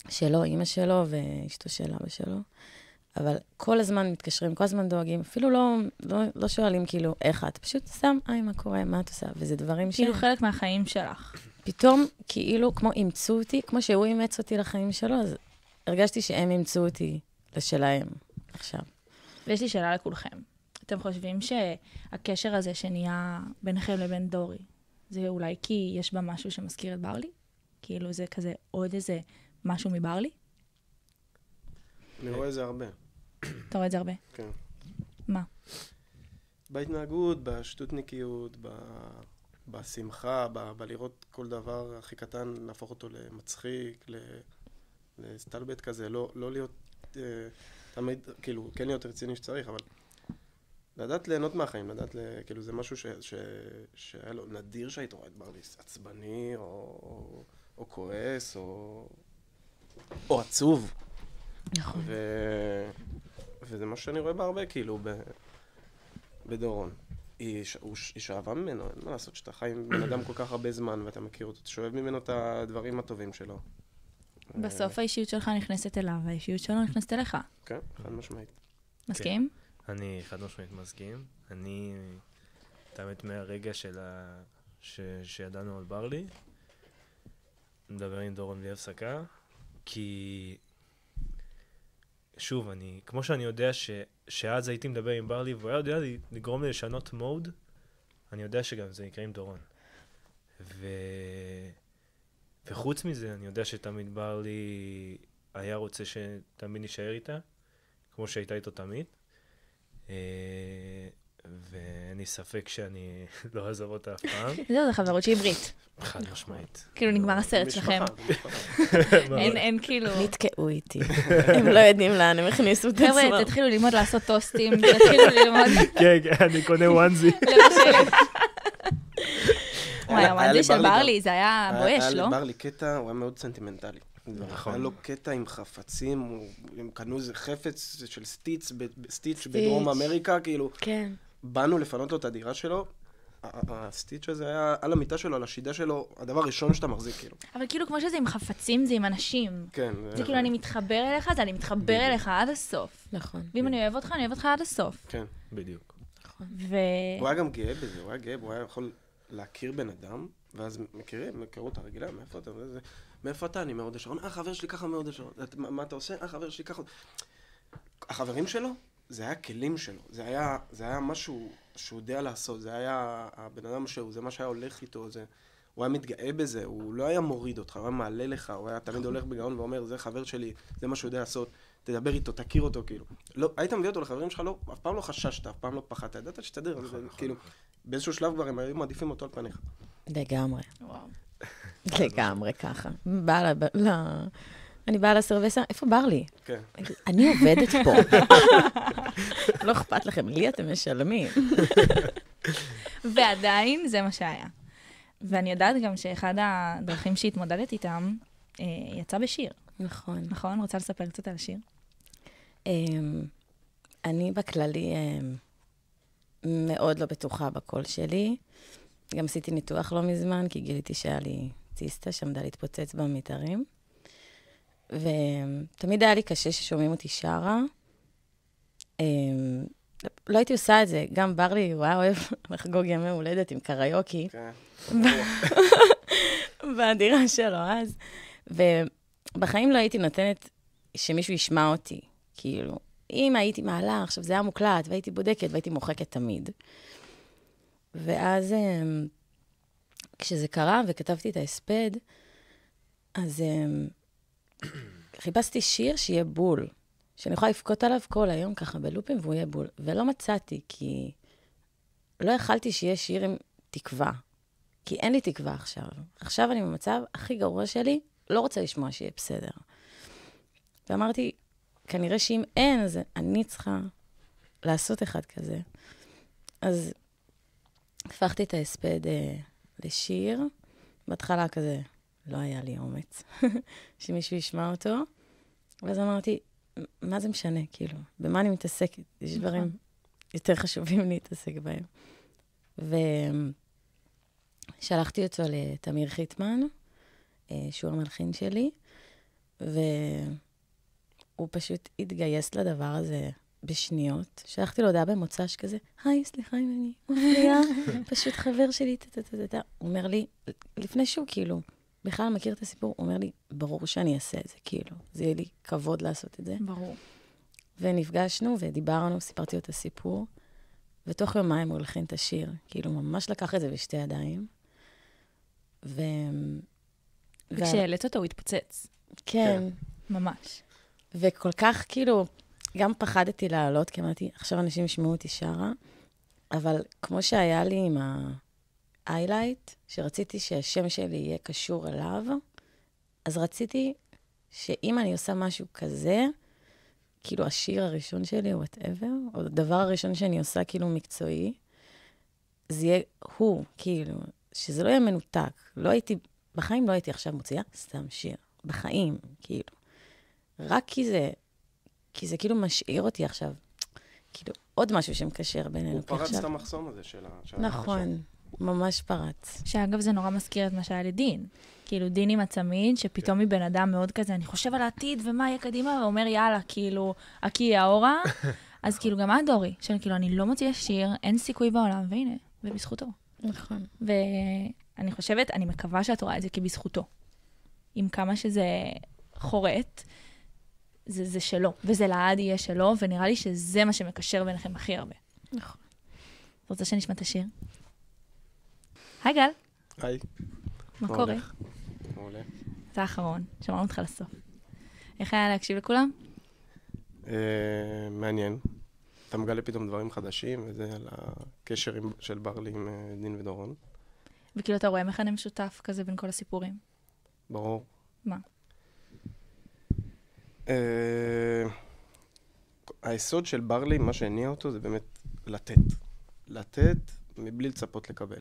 שלו, אימא שלו ואשתו של אבא שלו. אבל כל הזמן מתקשרים, כל הזמן דואגים, אפילו לא, לא, לא שואלים כאילו, איך את? פשוט סתם, היי, מה קורה, מה את עושה? וזה דברים ש... כאילו חלק מהחיים שלך. פתאום, כאילו, כמו אימצו אותי, כמו שהוא אימץ אותי לחיים שלו, אז הרגשתי שהם אימצו אותי לשלהם עכשיו. ויש לי שאלה לכולכם. אתם חושבים שהקשר הזה שנהיה ביניכם לבין דורי, זה אולי כי יש בה משהו שמזכיר את ברלי? כאילו זה כזה עוד איזה משהו מברלי? אני רואה את זה הרבה. אתה רואה את זה הרבה? כן. מה? בהתנהגות, בשטותניקיות, ב... בשמחה, ב... בלראות כל דבר הכי קטן, להפוך אותו למצחיק, ל... לסטלבט כזה, לא, לא להיות אה, תמיד, כאילו, כן להיות רציני שצריך, אבל לדעת ליהנות מהחיים, לדעת, ל... כאילו, זה משהו ש... ש... שהיה לו נדיר שהיית רואה את ברלי עצבני, או, או, או כועס, או, או עצוב. נכון. ו... וזה מה שאני רואה בה הרבה, כאילו, ב... בדורון. היא, ש... היא שאהבה ממנו, אין מה לעשות, שאתה חי עם בן אדם כל כך הרבה זמן, ואתה מכיר אותו, אתה שואב ממנו את הדברים הטובים שלו. בסוף האישיות שלך נכנסת אליו, והאישיות שלו נכנסת אליך. כן, חד משמעית. מסכים? אני חד משמעית מסכים. אני, תאמת מהרגע של ה... ש... שידענו על ברלי, מדבר עם דורון בלי הפסקה, כי שוב, אני, כמו שאני יודע ש... שאז הייתי מדבר עם ברלי, והוא היה יודע לגרום לי לשנות מוד, אני יודע שגם זה יקרה עם דורון. ו... וחוץ מזה, אני יודע שתמיד ברלי היה רוצה שתמיד נשאר איתה, כמו שהייתה איתו תמיד. ואין לי ספק שאני לא אעזוב אותה אף פעם. זהו, זה חברות שהיא ברית. חד משמעית. כאילו נגמר הסרט שלכם. אין, אין כאילו... נתקעו איתי. הם לא יודעים לאן הם הכניסו את עצמם. חבר'ה, תתחילו ללמוד לעשות טוסטים, תתחילו ללמוד... כן, כן, אני קונה וואנזי. וואי, הוואנזי של ברלי, זה היה בואש, לא? היה לברלי קטע, הוא היה מאוד סנטימנטלי. נכון. היה לו קטע עם חפצים, הם קנו איזה חפץ של סטיץ, סטיץ' בדרום אמריקה, כאילו, באנו לפנות לו את הדירה שלו, הסטיץ' הזה היה על המיטה שלו, על השידה שלו, הדבר הראשון שאתה מחזיק, כאילו. אבל כאילו, כמו שזה עם חפצים, זה עם אנשים. כן. זה כאילו, אני מתחבר אליך, זה אני מתחבר אליך עד הסוף. נכון. ואם אני אוהב אותך, אני אוהב אותך עד הסוף. כן. בדיוק. ו... הוא היה גם גאה בזה, הוא היה גאה, הוא היה יכול להכיר בן אדם, ואז מכירים, מכירו את הרגילה, מאיפה אתה, וזה... מאיפה אתה? אני מהוד השרון. אה, חבר שלי ככה מהוד השרון. מה אתה עושה? אה, חבר שלי ככה... החברים שלו, זה היה כלים שלו. זה היה, זה היה משהו שהוא יודע לעשות. זה היה הבן אדם שהוא, זה מה שהיה הולך איתו. זה, הוא היה מתגאה בזה. הוא לא היה מוריד אותך, הוא היה מעלה לך. הוא היה תמיד הולך בגאון ואומר, זה חבר שלי, זה מה שהוא יודע לעשות. תדבר איתו, תכיר אותו, כאילו. לא, היית מביא אותו לחברים שלך, לא, אף פעם לא חששת, אף פעם לא פחדת. ידעת שתדר, כאילו, באיזשהו שלב כבר הם היו מעדיפים אותו על פניך. לגמרי. וואו. לגמרי ככה. באה ל... אני באה לסרוויסה, איפה ברלי? כן. אני עובדת פה. לא אכפת לכם, לי אתם משלמים. ועדיין זה מה שהיה. ואני יודעת גם שאחד הדרכים שהתמודדת איתם, יצא בשיר. נכון. נכון? רוצה לספר קצת על השיר? אני בכללי מאוד לא בטוחה בקול שלי. גם עשיתי ניתוח לא מזמן, כי גיליתי שהיה לי ציסטה שעמדה להתפוצץ במתארים. ותמיד היה לי קשה ששומעים אותי שרה. לא הייתי עושה את זה. גם ברלי, הוא היה אוהב לחגוג ימי הולדת עם קריוקי. בדירה שלו אז. ובחיים לא הייתי נותנת שמישהו ישמע אותי. כאילו, אם הייתי מעלה, עכשיו זה היה מוקלט, והייתי בודקת, והייתי מוחקת תמיד. ואז כשזה קרה וכתבתי את ההספד, אז חיפשתי שיר שיהיה בול, שאני יכולה לפקוט עליו כל היום ככה בלופים והוא יהיה בול. ולא מצאתי, כי לא יכלתי שיהיה שיר עם תקווה. כי אין לי תקווה עכשיו. עכשיו אני במצב הכי גרוע שלי, לא רוצה לשמוע שיהיה בסדר. ואמרתי, כנראה שאם אין, אז אני צריכה לעשות אחד כזה. אז הפכתי את ההספד אה, לשיר. בהתחלה כזה, לא היה לי אומץ שמישהו ישמע אותו. ואז אמרתי, מה זה משנה, כאילו? במה אני מתעסקת? יש דברים יותר חשובים להתעסק בהם. ושלחתי אותו לתמיר חיטמן, שהוא המלחין שלי, והוא פשוט התגייס לדבר הזה בשניות. שלחתי לו הודעה במוצ"ש כזה, היי, סליחה אם אני מפריעה, פשוט חבר שלי, טטטטטטט. הוא אומר לי, לפני שהוא כאילו, בכלל מכיר את הסיפור, הוא אומר לי, ברור שאני אעשה את זה, כאילו, זה יהיה לי כבוד לעשות את זה. ברור. ונפגשנו ודיברנו, סיפרתי לו את הסיפור, ותוך יומיים הוא הלחין את השיר, כאילו, ממש לקח את זה בשתי ידיים. ו... וכשהעלית אותו הוא התפוצץ. כן. ממש. וכל כך, כאילו, גם פחדתי לעלות, כי אמרתי, עכשיו אנשים ישמעו אותי שרה, אבל כמו שהיה לי עם ה-highlight, שרציתי שהשם שלי יהיה קשור אליו, אז רציתי שאם אני עושה משהו כזה, כאילו השיר הראשון שלי, או whatever, או הדבר הראשון שאני עושה כאילו מקצועי, זה יהיה הוא, כאילו, שזה לא יהיה מנותק. לא הייתי, בחיים לא הייתי עכשיו מוציאה, סתם שיר. בחיים, כאילו. רק כי זה, כי זה כאילו משאיר אותי עכשיו, כאילו עוד משהו שמקשר בינינו. הוא פרץ את המחסום הזה של ה... נכון, ממש פרץ. שאגב זה נורא מזכיר את מה שהיה לדין. כאילו דין עם הצמיד, שפתאום היא בן אדם מאוד כזה, אני חושב על העתיד ומה יהיה קדימה, ואומר יאללה, כאילו, הקי האורה. אז כאילו גם את דורי, של כאילו אני לא מוציאה שיר, אין סיכוי בעולם, והנה, ובזכותו. נכון. ואני חושבת, אני מקווה שאת רואה את זה כבזכותו. עם כמה שזה חורט, זה, זה שלו, וזה לעד יהיה שלו, ונראה לי שזה מה שמקשר ביניכם הכי הרבה. נכון. רוצה שנשמע את השיר? היי גל. היי. מה קורה? מעולה. זה האחרון, שמענו אותך לסוף. איך היה להקשיב לכולם? מעניין. אתה מגלה פתאום דברים חדשים, וזה על הקשר של ברלי עם דין ודורון. וכאילו אתה רואה מכנה משותף כזה בין כל הסיפורים? ברור. מה? היסוד של ברלי, מה שהניע אותו, זה באמת לתת. לתת מבלי לצפות לקבל.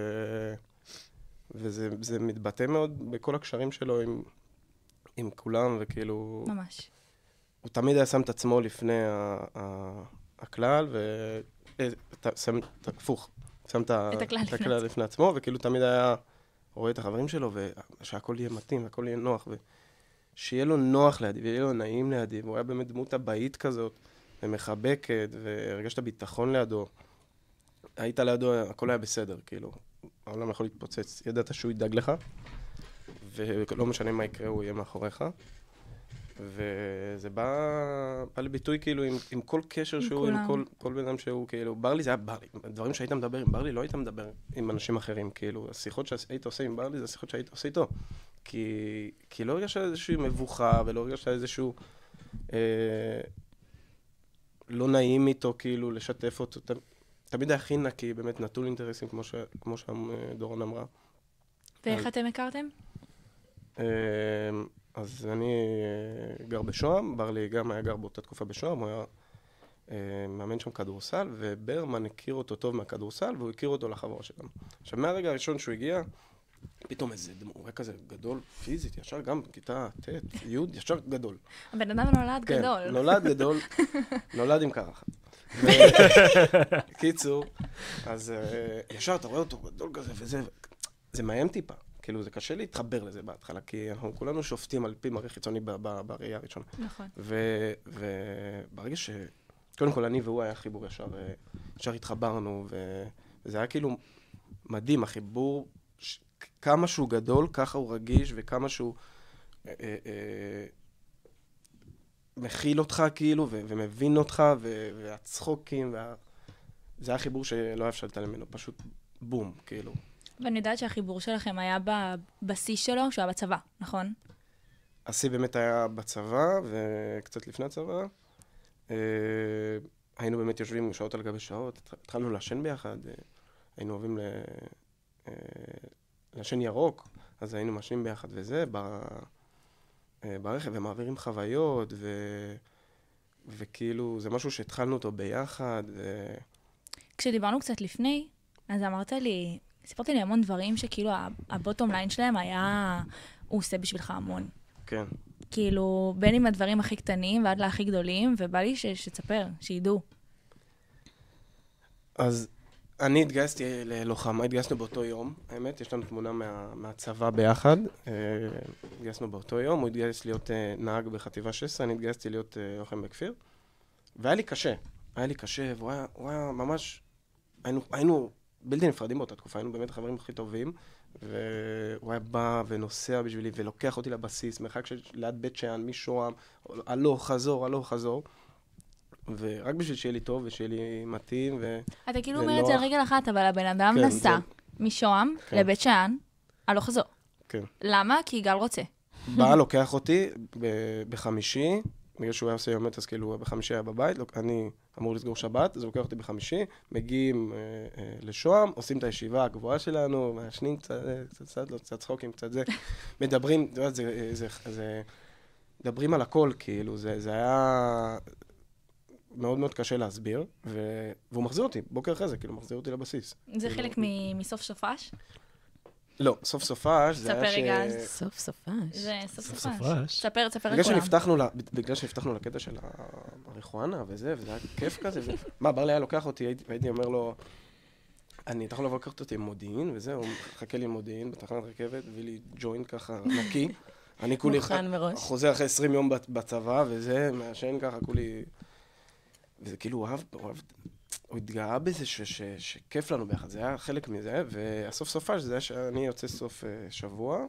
וזה מתבטא מאוד בכל הקשרים שלו עם כולם, וכאילו... ממש. הוא תמיד היה שם את עצמו לפני הכלל, ושם, הפוך, שם את הכלל לפני עצמו, וכאילו תמיד היה רואה את החברים שלו, ושהכל יהיה מתאים, והכל יהיה נוח, ושיהיה לו נוח לידי, ויהיה לו נעים לידי, והוא היה באמת דמות הבאית כזאת, ומחבקת, והרגשת ביטחון לידו. היית לידו, הכל היה בסדר, כאילו. העולם יכול להתפוצץ, ידעת שהוא ידאג לך, ולא משנה מה יקרה, הוא יהיה מאחוריך. וזה בא, בא לביטוי כאילו עם, עם כל קשר שהוא, עם כל, כל בן אדם שהוא כאילו, ברלי זה היה ברלי, דברים שהיית מדבר עם ברלי לא היית מדבר עם אנשים אחרים, כאילו, השיחות שהיית עושה עם ברלי זה השיחות שהיית עושה איתו, כי, כי לא הרגשת איזושהי מבוכה ולא הרגשת איזשהו אה, לא נעים איתו כאילו לשתף אותו, ת, תמיד היה הכי נקי, באמת נטול אינטרסים כמו, ש, כמו שדורון אמרה. ואיך אתם הכרתם? אה, אז אני גר בשוהם, ברלי גם היה גר באותה תקופה בשוהם, הוא היה אה, מאמן שם כדורסל, וברמן הכיר אותו טוב מהכדורסל, והוא הכיר אותו לחברה שלנו. עכשיו, מהרגע הראשון שהוא הגיע, פתאום איזה דמות, הוא היה כזה גדול פיזית, ישר גם בכיתה ט', י', ישר גדול. הבן אדם נולד כן, גדול. נולד גדול, נולד עם קרחת. קיצור, אז אה, ישר אתה רואה אותו גדול כזה, וזה, זה מאיים טיפה. כאילו, זה קשה להתחבר לזה בהתחלה, כי אנחנו כולנו שופטים על פי מראה חיצוני בראייה הראשונה. נכון. וברגע ש... קודם כל, אני והוא היה חיבור ישר, ישר התחברנו, וזה היה כאילו מדהים, החיבור, כמה שהוא גדול, ככה הוא רגיש, וכמה שהוא מכיל אותך, כאילו, ומבין אותך, והצחוקים, זה היה חיבור שלא אפשר להתעלם ממנו, פשוט בום, כאילו. ואני יודעת שהחיבור שלכם היה בשיא שלו, שהוא היה בצבא, נכון? השיא באמת היה בצבא, וקצת לפני הצבא. היינו באמת יושבים שעות על גבי שעות, התחלנו לעשן ביחד, היינו אוהבים לעשן ירוק, אז היינו מעשנים ביחד וזה, ברכב, ומעבירים חוויות, וכאילו זה משהו שהתחלנו אותו ביחד. כשדיברנו קצת לפני, אז אמרת לי, סיפרתי לי המון דברים שכאילו הבוטום ליין שלהם היה, הוא עושה בשבילך המון. כן. כאילו, בין עם הדברים הכי קטנים ועד להכי גדולים, ובא לי שתספר, שידעו. אז אני התגייסתי ללוחמה, התגייסנו באותו יום, האמת, יש לנו תמונה מה, מהצבא ביחד, התגייסנו באותו יום, הוא התגייס להיות נהג בחטיבה שש עשרה, אני התגייסתי להיות לוחם בכפיר, והיה לי קשה, היה לי קשה, והוא היה, הוא היה ממש, היינו, היינו בלתי נפרדים באותה תקופה, היינו באמת החברים הכי טובים, והוא היה בא ונוסע בשבילי, ולוקח אותי לבסיס, מרחק של ליד בית שאן, משוהם, הלוך, חזור, הלוך, חזור, ורק בשביל שיהיה לי טוב ושיהיה לי מתאים ו... אתה כאילו אומר את זה על רגל אחת, אבל הבן אדם כן, נסע זה... משוהם כן. לבית שאן, הלוך חזור. כן. למה? כי יגאל רוצה. בא, לוקח אותי ב- בחמישי, בגלל שהוא היה עושה יומט, אז כאילו בחמישי היה בבית, לוק... אני אמור לסגור שבת, אז הוא לוקח אותי בחמישי, מגיעים אה, אה, לשוהם, עושים את הישיבה הגבוהה שלנו, מעשנים קצת, קצת, קצת, לא, קצת צחוקים, קצת זה, מדברים, אתה יודע, זה, זה, זה, זה, מדברים על הכל, כאילו, זה, זה היה... מאוד מאוד קשה להסביר, ו... והוא מחזיר אותי, בוקר אחרי זה, כאילו, מחזיר אותי לבסיס. זה כאילו... חלק מ- מסוף סופש? לא, סוף סופש, זה היה ש... ספר רגע אז. סוף סופש. זה סוף סוף סופש. סופש. ספר, ספר בגלל לכולם. שנפתחנו, ל... בגלל שנפתחנו לקטע של המריחואנה וזה, וזה היה כיף כזה, ו... מה, ברלי היה לוקח אותי, הייתי, והייתי אומר לו, אני, אתה יכול לבוא לקחת אותי עם מודיעין, וזה, הוא מחכה לי עם מודיעין בתחנת רכבת, הביא לי ג'וינט ככה נקי. אני כולי... מוכן מראש. חוזר אחרי עשרים יום בצבא, וזה, מעשן ככה, כולי... וזה כאילו, הוא אהב, הוא אהב, הוא התגאה בזה ש, ש, שכיף לנו ביחד, זה היה חלק מזה, והסוף סופה שזה היה שאני יוצא סוף uh, שבוע,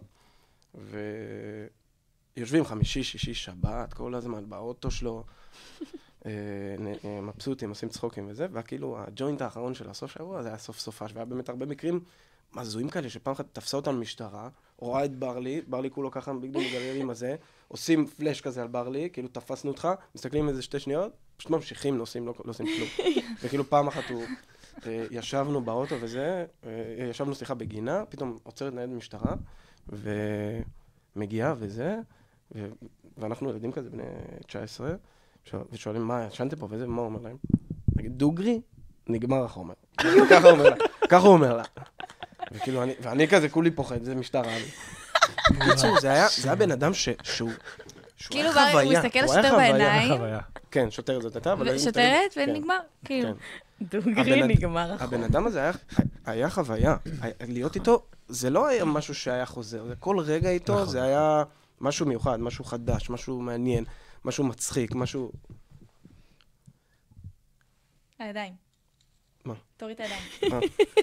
ויושבים חמישי, שישי, שבת, כל הזמן באוטו שלו, uh, מבסוטים, עושים צחוקים וזה, וכאילו הג'וינט האחרון של הסוף שבוע, זה היה סוף סופה, והיה באמת הרבה מקרים מזויים כאלה, שפעם אחת תפסה אותנו משטרה, רואה את ברלי, ברלי כולו ככה בגדול מגררים הזה, עושים פלש כזה על ברלי, כאילו תפסנו אותך, מסתכלים איזה שתי שניות, פשוט ממשיכים, לא עושים, לא, לא עושים כלום. וכאילו פעם אחת הוא, ישבנו באוטו וזה, ישבנו סליחה בגינה, פתאום עוצרת ניידת משטרה, ומגיעה וזה, ו, ואנחנו ילדים כזה בני תשע עשרה, ושואלים מה, ישנתם פה וזה, ומה הוא אומר להם? נגיד, דוגרי, נגמר החומר. ככה הוא אומר לה, ככה הוא אומר לה. וכאילו, אני, ואני כזה כולי פוחד, זה משטרה. בקיצור, זה היה, זה היה בן אדם ש, שהוא, שהוא כאילו היה חוויה. הוא מסתכל לשוטר בעיניים, כן, שוטרת זאת הייתה, אבל... שוטרת ונגמר, כאילו. דוגרי נגמר החום. הבן אדם הזה היה, היה חוויה. להיות איתו, זה לא היה משהו שהיה חוזר, זה כל רגע איתו, זה היה משהו מיוחד, משהו חדש, משהו מעניין, משהו מצחיק, משהו... הידיים. מה? תוריד את הידיים. מה?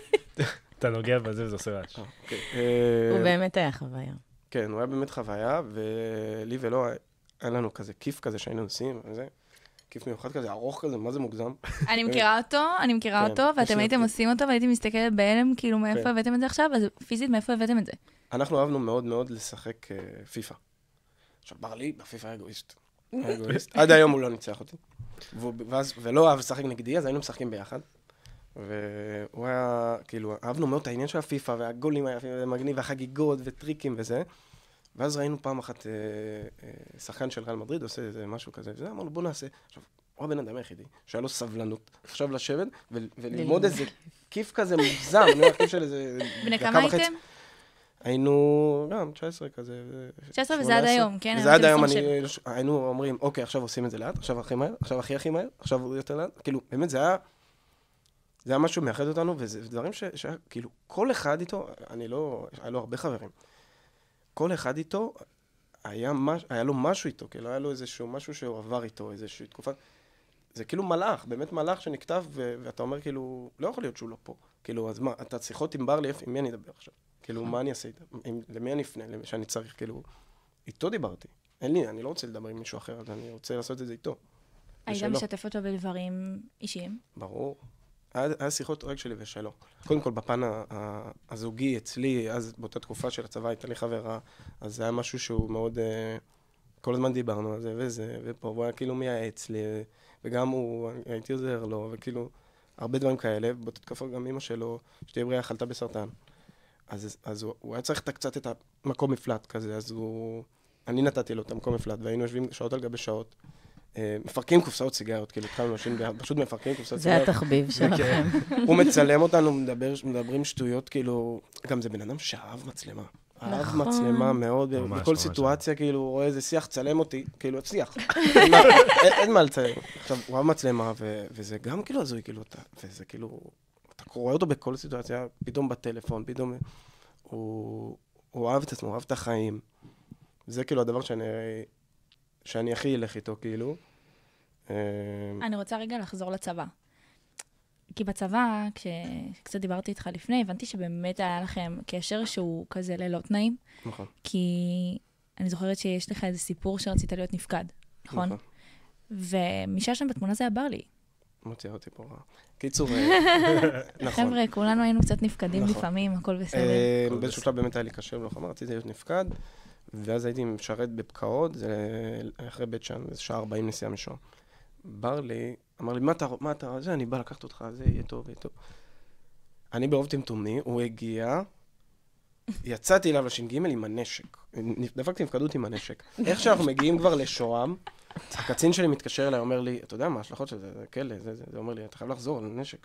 אתה נוגע בזה וזה עושה רעש. אוקיי. הוא באמת היה חוויה. כן, הוא היה באמת חוויה, ולי ולא, היה לנו כזה כיף כזה שהיינו עושים, וזה, כיף מיוחד כזה, ארוך כזה, מה זה מוגזם? אני מכירה אותו, אני מכירה אותו, ואתם הייתם עושים אותו, והייתי מסתכלת בהלם, כאילו מאיפה הבאתם את זה עכשיו, אז פיזית מאיפה הבאתם את זה? אנחנו אהבנו מאוד מאוד לשחק פיפה. עכשיו, ברלי, בפיפה היה אגואיסט. היה אגואיסט. עד היום הוא לא ניצח אותי. ולא אהב לשחק נגדי, אז היינו משחקים ביחד. והוא היה, כאילו, אהבנו מאוד את העניין של הפיפה, והגולים היפים, ומגניב, והחגיגות, וטריקים וזה. ואז ראינו פעם אחת אה, אה, שחקן של ריאל מדריד, עושה איזה משהו כזה, וזה, אמרנו, בוא נעשה. עכשיו, הוא הבן אדם היחידי, שהיה לו סבלנות, עכשיו לשבת, ו- וללמוד איזה כיף כזה מוגזם, אני אומר, כיף של איזה... בני כמה הייתם? היינו, גם, תשע עשרה כזה. תשע עשרה וזה עד היום, כן? וזה עד היום, היינו אומרים, אוקיי, עכשיו עושים את זה לאט, עכשיו הכי מהר, עכשיו הכי הכי מהר, עכשיו יותר לאט, כאילו, באמת, זה היה... זה היה משהו מייחד אותנו, וזה דברים ש... ש... כאילו, כל אחד איתו, אני לא... היה לו הרבה חברים. כל אחד איתו, היה, מש... היה לו משהו איתו, כאילו, היה לו איזשהו משהו שהוא עבר איתו, איזושהי תקופה. זה כאילו מלאך, באמת מלאך שנכתב, ו... ואתה אומר, כאילו, לא יכול להיות שהוא לא פה. כאילו, אז מה, אתה שיחות עם ברלי, עם מי אני אדבר עכשיו? כאילו, מה אני אעשה איתה? עם... למי אני אפנה? למי שאני צריך, כאילו... איתו דיברתי. אין לי, אני לא רוצה לדבר עם מישהו אחר, אז אני רוצה לעשות את זה איתו. היית משתף אותו בדברים אישיים? ברור. היה, היה שיחות רק שלי ושלו. קודם כל, בפן הזוגי אצלי, אז באותה תקופה של הצבא הייתה לי חברה, אז זה היה משהו שהוא מאוד... כל הזמן דיברנו על זה וזה, ופה הוא היה כאילו מייעץ לי, וגם הוא, הייתי עוזר לו, וכאילו, הרבה דברים כאלה. באותה תקופה גם אמא שלו, שתהיה בריאה, חלתה בסרטן. אז, אז הוא, הוא היה צריך קצת את המקום מפלט כזה, אז הוא... אני נתתי לו את המקום מפלט, והיינו יושבים שעות על גבי שעות. מפרקים קופסאות סיגריות, כאילו התחלנו לשין ביחד, פשוט מפרקים קופסאות סיגריות. זה התחביב שלכם. הוא מצלם אותנו, מדברים שטויות, כאילו, גם זה בן אדם שאהב מצלמה. אהב מצלמה מאוד, בכל סיטואציה, כאילו, הוא רואה איזה שיח, צלם אותי, כאילו, שיח. אין מה לצלם. עכשיו, הוא אהב מצלמה, וזה גם כאילו הזוי, כאילו, וזה כאילו, אתה רואה אותו בכל סיטואציה, פתאום בטלפון, פתאום הוא, הוא אוהב את עצמו, הוא אוהב את החיים. זה כאילו הדבר שאני, שאני הכי אלך איתו, כאילו. אני רוצה רגע לחזור לצבא. כי בצבא, כשקצת דיברתי איתך לפני, הבנתי שבאמת היה לכם קשר שהוא כזה ללא תנאים. נכון. כי אני זוכרת שיש לך איזה סיפור שרצית להיות נפקד, נכון? נכון. ומי שהיה שם בתמונה זה היה ברלי. מוציאה אותי פה רע. קיצור, נכון. חבר'ה, כולנו היינו קצת נפקדים לפעמים, הכל בסדר. באיזשהו שלב באמת היה לי קשה ולוחמה, רציתי להיות נפקד, ואז הייתי משרת בפקעות, זה אחרי בית שאן, זה שעה ארבעים נסיעה משם. ברלי, אמר לי, מה אתה, מה אתה, זה, אני בא לקחת אותך, זה יהיה טוב, יהיה טוב. אני בעוב טמטומי, הוא הגיע, יצאתי אליו לש"ג עם הנשק. דפקתי נפקדות עם הנשק. איך שאנחנו מגיעים כבר לשוהם, הקצין שלי מתקשר אליי, אומר לי, אתה יודע מה, ההשלכות של זה, זה כלא, זה, זה, זה אומר לי, אתה חייב לחזור על הנשק.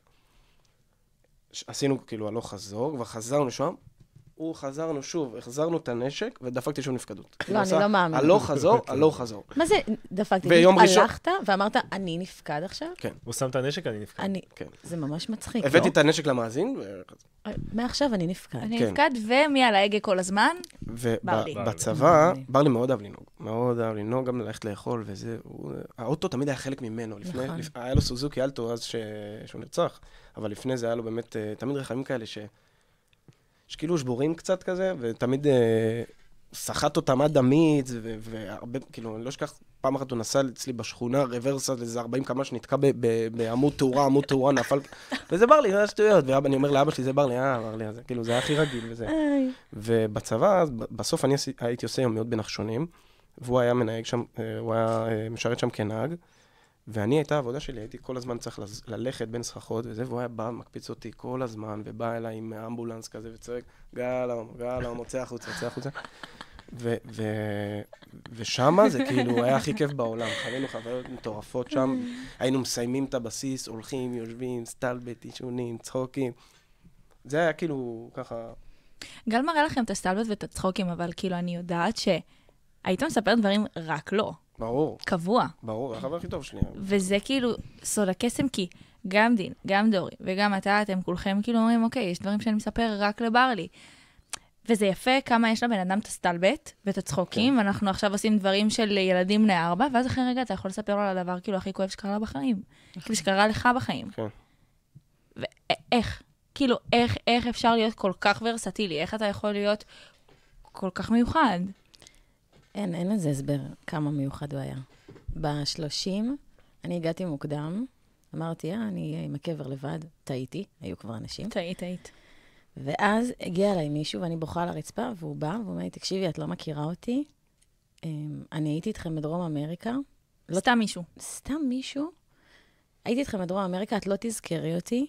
עשינו כאילו הלוך חזור, כבר חזרנו שם, הוא חזרנו שוב, החזרנו את הנשק, ודפקתי שוב נפקדות. לא, אני לא מאמין. הלוך חזור, הלוך חזור. מה זה דפקתי? הלכת ואמרת, אני נפקד עכשיו? כן. הוא שם את הנשק, אני נפקד. זה ממש מצחיק, לא? הבאתי את הנשק למאזין, מעכשיו אני נפקד. אני נפקד, ומי על ההגה כל הזמן? ובצבא, ברלי מאוד אהב לנהוג. מאוד אהב לנהוג, גם ללכת לאכול וזה. האוטו תמיד היה חלק ממנו. היה לו סוזוקי אלטו אז שהוא נרצח, אבל לפני זה היה לו באמת תמיד רכבים כאלה ש... שכאילו שבורים קצת כזה, ותמיד שחט אותם עד המיץ, והרבה, כאילו, אני לא אשכח, פעם אחת הוא נסע אצלי בשכונה, רוורסה, איזה ארבעים קמ"ש, שנתקע בעמוד תאורה, עמוד תאורה, נפל, וזה בר לי, זה שטויות, ואני אומר לאבא שלי, זה בר לי, אה, בר לי, כאילו, זה היה הכי רגיל וזה. ובצבא, בסוף אני הייתי עושה יומיות בנחשונים, והוא היה מנהג שם, הוא היה משרת שם כנהג, ואני הייתה העבודה שלי, הייתי כל הזמן צריך ללכת בין סככות וזה, והוא היה בא, מקפיץ אותי כל הזמן, ובא אליי עם אמבולנס כזה וצועק, גלם, גלם, מוצא החוצה, מוצא החוצה. ושמה זה כאילו היה הכי כיף בעולם, חווינו חוויות מטורפות שם, היינו מסיימים את הבסיס, הולכים, יושבים, סטלבט, עישונים, צחוקים. זה היה כאילו ככה... גל מראה לכם את הסטלבט ואת הצחוקים, אבל כאילו אני יודעת שהיית מספר דברים רק לא. ברור. קבוע. ברור, החבר הכי טוב שלי. וזה כאילו סוד הקסם, כי גם דין, גם דורי, וגם אתה, אתם כולכם כאילו אומרים, אוקיי, יש דברים שאני מספר רק לברלי. וזה יפה כמה יש לבן אדם את הסטלבט ואת הצחוקים, ואנחנו עכשיו עושים דברים של ילדים בני ארבע, ואז אחרי רגע אתה יכול לספר לו על הדבר כאילו הכי כואב שקרה בחיים. כאילו שקרה לך בחיים. כן. ואיך? כאילו, איך, איך אפשר להיות כל כך ורסטילי? איך אתה יכול להיות כל כך מיוחד? אין, אין לזה הסבר כמה מיוחד הוא היה. בשלושים, אני הגעתי מוקדם, אמרתי, אה, אני עם הקבר לבד, טעיתי, היו כבר אנשים. טעית, טעית. ואז הגיע אליי מישהו, ואני בוכה על הרצפה, והוא בא, והוא אומר לי, תקשיבי, את לא מכירה אותי, אני הייתי איתכם בדרום אמריקה. סתם מישהו. סתם מישהו. הייתי איתכם בדרום אמריקה, את לא תזכרי אותי,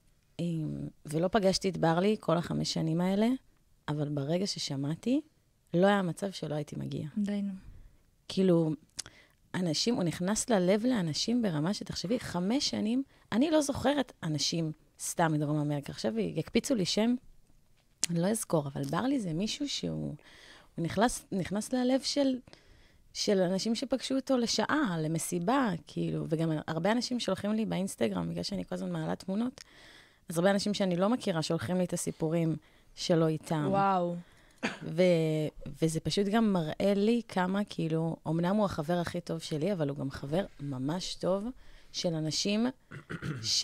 ולא פגשתי את ברלי כל החמש שנים האלה, אבל ברגע ששמעתי, לא היה מצב שלא הייתי מגיעה. דיינו. כאילו, אנשים, הוא נכנס ללב לאנשים ברמה שתחשבי, חמש שנים, אני לא זוכרת אנשים סתם מדרום אמריקה. עכשיו יקפיצו לי שם, אני לא אזכור, אבל ברלי זה מישהו שהוא הוא נכנס, נכנס ללב של, של אנשים שפגשו אותו לשעה, למסיבה, כאילו, וגם הרבה אנשים שולחים לי באינסטגרם, בגלל שאני כל הזמן מעלה תמונות, אז הרבה אנשים שאני לא מכירה שולחים לי את הסיפורים שלו איתם. וואו. ו- וזה פשוט גם מראה לי כמה, כאילו, אמנם הוא החבר הכי טוב שלי, אבל הוא גם חבר ממש טוב של אנשים ש...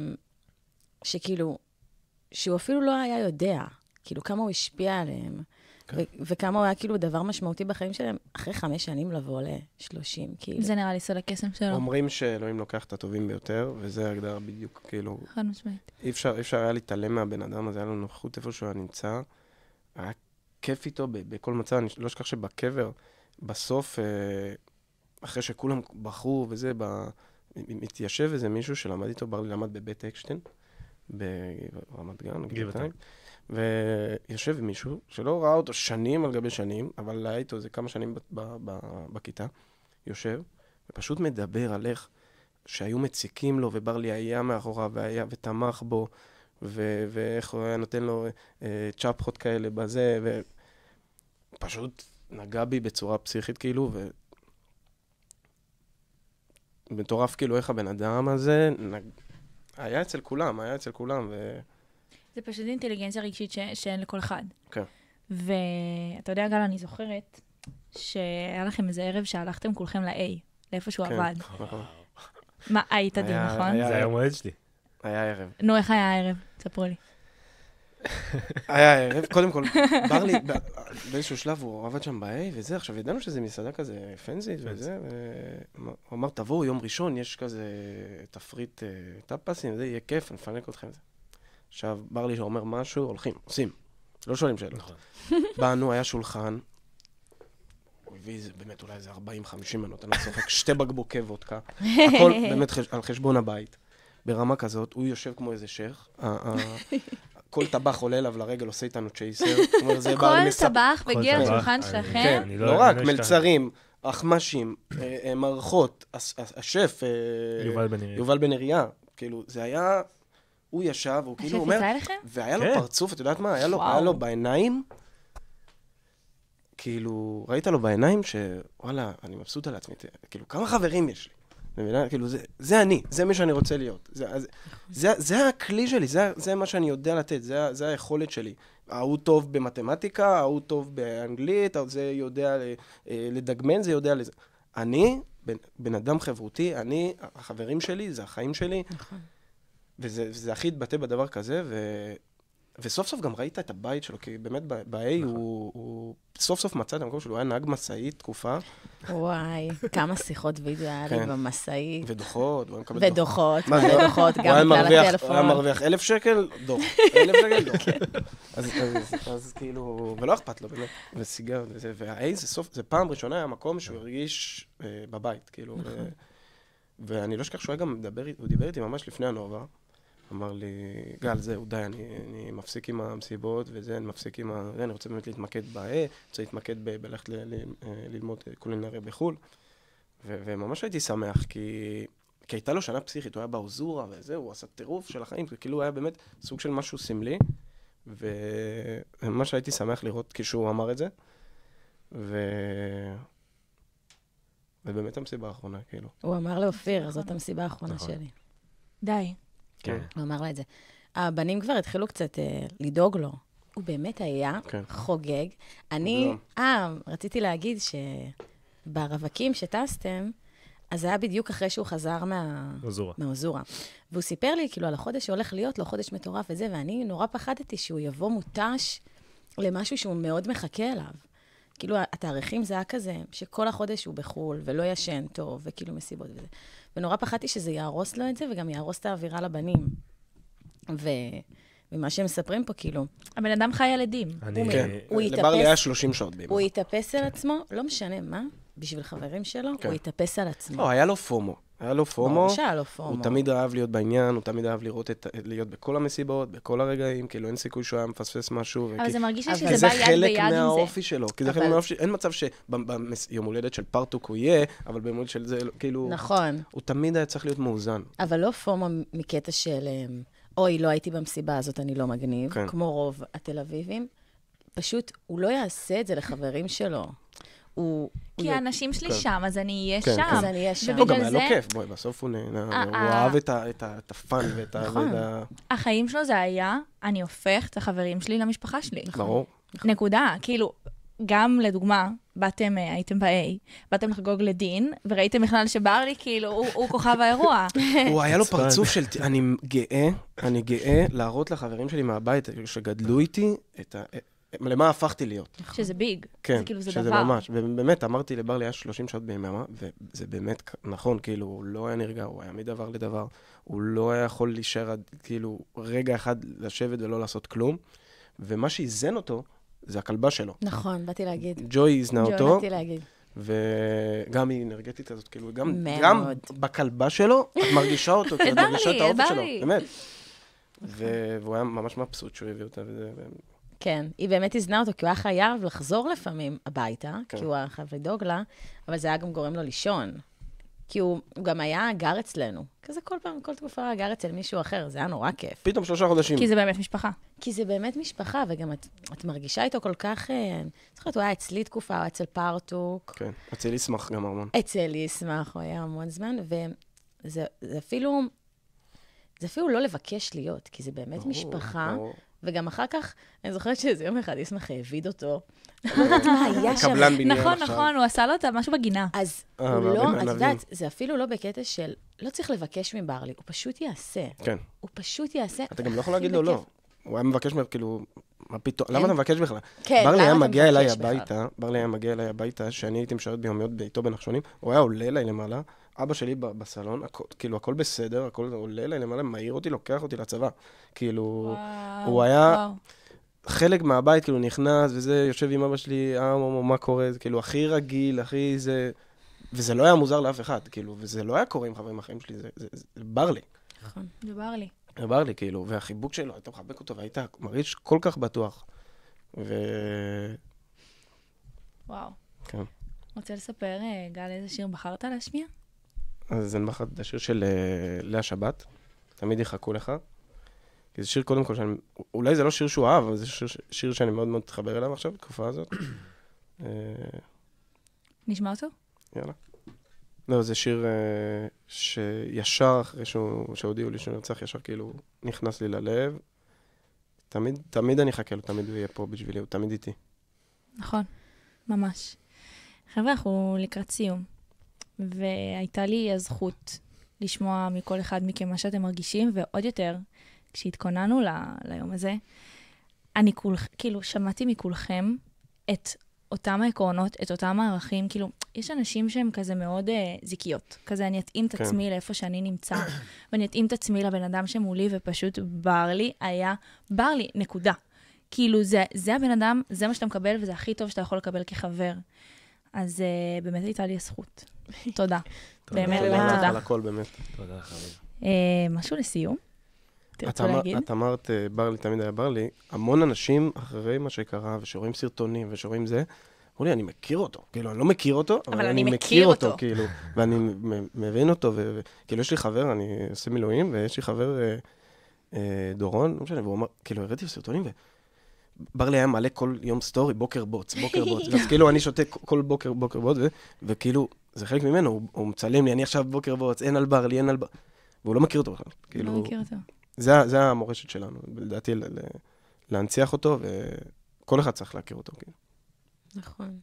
שכאילו, שהוא אפילו לא היה יודע, כאילו, כמה הוא השפיע עליהם, okay. ו- וכמה הוא היה כאילו דבר משמעותי בחיים שלהם, אחרי חמש שנים לבוא ל-שלושים, כאילו. זה נראה לי סוד הקסם שלו. אומרים שאלוהים לוקח את הטובים ביותר, וזה הגדרה בדיוק, כאילו... חד משמעית. אי אפשר, אי אפשר היה להתעלם מהבן אדם הזה, היה לו נוחות איפה שהוא היה נמצא, היה כיף איתו בכל מצב, אני לא אשכח שבקבר, בסוף, אחרי שכולם בחרו וזה, מתיישב איזה מישהו שלמד איתו, ברלי למד בבית אקשטיין, ברמת גן, גבעתיים, ויושב מישהו שלא ראה אותו שנים על גבי שנים, אבל היה איתו איזה כמה שנים בכיתה, יושב, ופשוט מדבר על איך שהיו מציקים לו, וברלי היה מאחוריו, ותמך בו, ואיך הוא היה נותן לו צ'אפחות כאלה בזה, ופשוט נגע בי בצורה פסיכית כאילו, ומטורף כאילו איך הבן אדם הזה היה אצל כולם, היה אצל כולם, ו... זה פשוט אינטליגנציה רגשית ש... שאין לכל אחד. כן. ואתה יודע, גל, אני זוכרת שהיה לכם איזה ערב שהלכתם כולכם ל-A, לאיפה שהוא כן. עבד. נכון. מה, היית דין, היה- נכון? היה- זה היה מועד שלי. היה ערב. נו, איך היה הערב? ספרו לי. היה ערב, קודם כל, ברלי, ב- באיזשהו שלב הוא עבד שם ב-A וזה, עכשיו ידענו שזה מסעדה כזה פנזית וזה, והוא אמר, תבואו יום ראשון, יש כזה תפריט אה, טאפסים, זה יהיה כיף, אני מפנק אתכם. זה. עכשיו, ברלי שאומר משהו, הולכים, עושים, לא שואלים שאלות. נכון. באנו, היה שולחן, הוא הביא איזה, באמת אולי איזה ארבעים חמישים מנות, אני לא צוחק, שתי בקבוקי וודקה, הכל באמת חש- על חשבון הבית, ברמה כזאת, הוא יושב כמו איזה שייך, ה- ה- כל טבח עולה אליו לרגל, עושה איתנו צ'ייסר. זאת אומרת, זה כל ברלי מספ- טבח כל מגיע טבח, לשולחן אני- שלכם? כן, אני לא לא- רק, אני לא אשכח. מלצרים, אחמשים, אה, אה, מערכות, הס- הס- השף, אה, יובל בן אריה. יובל בן אריה, כאילו, זה היה, הוא ישב, הוא כאילו אומר, השף יצא אליכם? והיה לו כן. פרצוף, את יודעת מה? היה לו, וואו. היה לו בעיניים, כאילו, ראית לו בעיניים שוואלה, אני מבסוט על עצמי, כאילו, כמה חברים יש לי? מבינה? כאילו, זה, זה אני, זה מי שאני רוצה להיות. זה, אז- זה, זה הכלי שלי, זה, זה מה שאני יודע לתת, זה, זה היכולת שלי. ההוא טוב במתמטיקה, ההוא טוב באנגלית, זה יודע אה, לדגמן, זה יודע לזה. אני, בן, בן אדם חברותי, אני, החברים שלי, זה החיים שלי. נכון. וזה, וזה הכי התבטא בדבר כזה, ו... וסוף סוף גם ראית את הבית שלו, כי באמת ב-A הוא, הוא סוף סוף מצא את המקום שלו, הוא היה נהג מסעית תקופה, וואי, כמה שיחות וידאו היה לי כן. במשאית. ודוחות, הוא היה מקבל דוחות. ודוחות, מה זה? מלא דוחות, הוא גם היה בגלל מרוויח- הוא היה הטלפון. מרוויח אלף שקל, דוח. אלף שקל, דוח. אז, אז, אז כאילו, ולא אכפת לו באמת, וסיגר, וזה, וה-A זה סוף, זה פעם ראשונה היה מקום שהוא הרגיש אה, בבית, כאילו. ו, ואני לא אשכח שהוא היה גם מדבר, הוא דיבר איתי ממש לפני הנובה, אמר לי, גל, זהו, די, אני, אני מפסיק עם המסיבות וזה, אני מפסיק עם ה... זה, אני רוצה באמת להתמקד ב-A, רוצה להתמקד ב- בלכת ל- ל- ללמוד קולינריה בחו"ל. ו- וממש הייתי שמח, כי... כי הייתה לו שנה פסיכית, הוא היה באוזורה וזהו, הוא עשה טירוף של החיים, כאילו הוא היה באמת סוג של משהו סמלי, ו- וממש הייתי שמח לראות כשהוא אמר את זה, ו... ובאמת המסיבה האחרונה, כאילו. הוא אמר לאופיר, זאת המסיבה האחרונה נכון. שלי. די. כן. הוא אמר לה את זה. הבנים כבר התחילו קצת אה, לדאוג לו. הוא באמת היה כן. חוגג. אני, לא. אה, רציתי להגיד שברווקים שטסתם, אז זה היה בדיוק אחרי שהוא חזר מה... אוזורה. מאוזורה. והוא סיפר לי, כאילו, על החודש שהולך להיות לו, חודש מטורף וזה, ואני נורא פחדתי שהוא יבוא מותש למשהו שהוא מאוד מחכה אליו. כאילו, התאריכים זה היה כזה, שכל החודש הוא בחול, ולא ישן טוב, וכאילו מסיבות וזה. ונורא פחדתי שזה יהרוס לו את זה, וגם יהרוס את האווירה לבנים. ו... ומה שהם מספרים פה, כאילו, הבן אדם חי על עדים. אני... כן, הוא לברלי יתאפס- היה שלושים שעות בימה. הוא יתאפס על עצמו, לא משנה מה, בשביל חברים שלו, כן. הוא יתאפס על עצמו. לא, היה לו פומו. היה לו פומו. ברור שהיה לו פומו. הוא תמיד אהב להיות בעניין, הוא תמיד אהב לראות את, להיות בכל המסיבות, בכל הרגעים, כאילו אין סיכוי שהוא היה מפספס משהו. אבל וכי- זה מרגיש לי אבל שזה זה בא יד חלק ביד עם זה. מהאופי שלו. כי זה אבל- חלק מהאופי, אין מצב שביום הולדת של פרטוק הוא יהיה, אבל ביום הולדת של זה, כאילו, נכון, הוא תמיד היה צריך להיות מאוזן. אבל לא פומו מקטע של, אמ, אוי, לא הייתי במסיבה הזאת, אני לא מגניב, כן. כמו רוב התל אביבים. פשוט, הוא לא יעשה את זה לחברים שלו. הוא... כי הוא- האנשים שלי כן. שם, אז אני אהיה כן, שם. אז אני אהיה שם. לא, גם ובגלל היה לו זה, כיף, בואי, בסוף הוא נהנה, אה, הוא אה. אהב את ה- את ה- את הפאן ואת ה... נכון. ואת ה- החיים שלו זה היה, אני הופך את החברים שלי למשפחה שלי. ברור. נקודה. כאילו, גם לדוגמה, באתם, אה, הייתם ב-A, באתם לחגוג לדין, וראיתם בכלל שברלי, כאילו, הוא, הוא כוכב האירוע. הוא היה לו פרצוף של, אני גאה, אני גאה להראות לחברים שלי מהבית שגדלו איתי את ה... למה הפכתי להיות. שזה ביג. כן, זה כאילו, זה שזה דבר. ממש. ובאמת, אמרתי לברלי, היה שלושים שעות ביממה, וזה באמת נכון, כאילו, הוא לא היה נרגע, הוא היה מדבר לדבר, הוא לא היה יכול להישאר, עד, כאילו, רגע אחד לשבת ולא לעשות כלום, ומה שאיזן אותו, זה הכלבה שלו. נכון, באתי להגיד. ג'וי איזנה ג'וי, אותו, באתי להגיד. וגם היא אנרגטית הזאת, כאילו, גם, מאוד. גם בכלבה שלו, את מרגישה אותו, כי את ברלי, מרגישה את האופי ברלי. שלו, באמת. ו- והוא היה ממש מבסוט שהוא הביא אותה, וזה... ו- כן, היא באמת הזנה אותו, כי הוא היה חייב לחזור לפעמים הביתה, כן. כי הוא היה חייב לדאוג לה, אבל זה היה גם גורם לו לישון. כי הוא, הוא גם היה גר אצלנו. כזה כל פעם, כל תקופה היה גר אצל מישהו אחר, זה היה נורא כיף. פתאום שלושה חודשים. כי זה באמת משפחה. כי זה באמת משפחה, וגם את, את מרגישה איתו כל כך... אה, זוכרת, הוא היה אצלי תקופה, הוא היה אצל פרטוק, כן, אצילי ישמח גם ארמון. אצל ישמח, הוא היה המון זמן, וזה זה אפילו... זה אפילו לא לבקש להיות, כי זה באמת משפחה, וגם אחר כך, אני זוכרת שאיזה יום אחד ישמח העביד אותו, לא יודעת מה היה שם. קבלן בניין עכשיו. נכון, נכון, הוא עשה לו את משהו בגינה. אז אה, הוא מהבן לא, את הענבים. יודעת, זה אפילו לא בקטע של, לא צריך לבקש מברלי, הוא פשוט יעשה. כן. הוא פשוט יעשה. אתה גם לא יכול להגיד לו לא. הוא היה מבקש, כאילו, מה פתאום, למה אתה מבקש בכלל? כן, ברלי למה היה אתה מגיע אליי מבקש בכלל? הביתה, ברלי היה מגיע אליי הביתה, שאני הייתי משרת ביומיות ביתו בנחשונים, הוא היה עולה אליי למעלה, אבא שלי ב- בסלון, הכל- כאילו, הכל בסדר, הכל עולה אליי למעלה, מעיר אותי, לוקח אותי לצבא. כאילו, הוא היה חלק מהבית, כאילו, נכנס, וזה, יושב עם אבא שלי, אה, מה, מה קורה, זה כאילו, הכי רגיל, הכי זה... וזה לא היה מוזר לאף אחד, כאילו, וזה לא היה קורה עם חברים אחרים שלי, זה, זה, זה, זה ברלי. נכון. דבר לי. עבר לי, כאילו, והחיבוק שלו, היית מחבק אותו, והיית מרגיש כל כך בטוח. ו... וואו. כן. רוצה לספר, אה, גל, איזה שיר בחרת להשמיע? אז אני בחרתי את השיר של אה, לאה שבת, תמיד יחכו לך. כי זה שיר קודם כל שאני... אולי זה לא שיר שהוא אהב, אבל זה שיר, שיר שאני מאוד מאוד מתחבר אליו עכשיו, בתקופה הזאת. אה, נשמע אותו? יאללה. לא, זה שיר אה, שישר אחרי שהוא, שהודיעו לי שהוא נרצח, ישר כאילו נכנס לי ללב. תמיד, תמיד אני אחכה לו, תמיד הוא יהיה פה בשבילי, הוא תמיד איתי. נכון, ממש. חבר'ה, אנחנו לקראת סיום, והייתה לי הזכות לשמוע מכל אחד מכם מה שאתם מרגישים, ועוד יותר, כשהתכוננו ל- ליום הזה, אני כול, כאילו שמעתי מכולכם את אותם העקרונות, את אותם הערכים, כאילו, יש אנשים שהם כזה מאוד אה, זיקיות, כזה אני אתאים את כן. עצמי לאיפה שאני נמצא, ואני אתאים את עצמי לבן אדם שמולי, ופשוט ברלי היה ברלי, נקודה. כאילו, זה, זה הבן אדם, זה מה שאתה מקבל, וזה הכי טוב שאתה יכול לקבל כחבר. אז אה, באמת הייתה לי הזכות. תודה. באמת, תודה באמת לך תודה. על הכל, באמת. תודה, חביב. אה, משהו לסיום? את תרצו אמר- להגיד? את אמרת, אה, ברלי תמיד היה ברלי, המון אנשים אחרי מה שקרה, ושרואים סרטונים ושרואים זה, אמרו לי, אני מכיר אותו. כאילו, אני לא מכיר אותו, אבל אני מכיר אותו, כאילו. ואני מ- מבין אותו, וכאילו, יש לי חבר, אני עושה מילואים, ויש לי חבר, אה, אה, דורון, לא משנה, והוא אמר, כאילו, הראיתי סרטונים, וברלי היה מעלה כל יום סטורי, בוקר בוץ, בוקר בוץ. אז כאילו, אני שותה כל בוקר, בוקר בוץ, ו- וכאילו, זה חלק ממנו, הוא- הוא מצלם לי, אני עכשיו בוקר בוץ, אין על ברלי, אין על ברלי. והוא לא מכיר אותו בכלל. לא כאילו, מכיר אותו. זה, זה המורשת שלנו, לדעתי, ל- ל- להנציח אותו, וכל אחד צריך להכיר אותו. כאילו. נכון.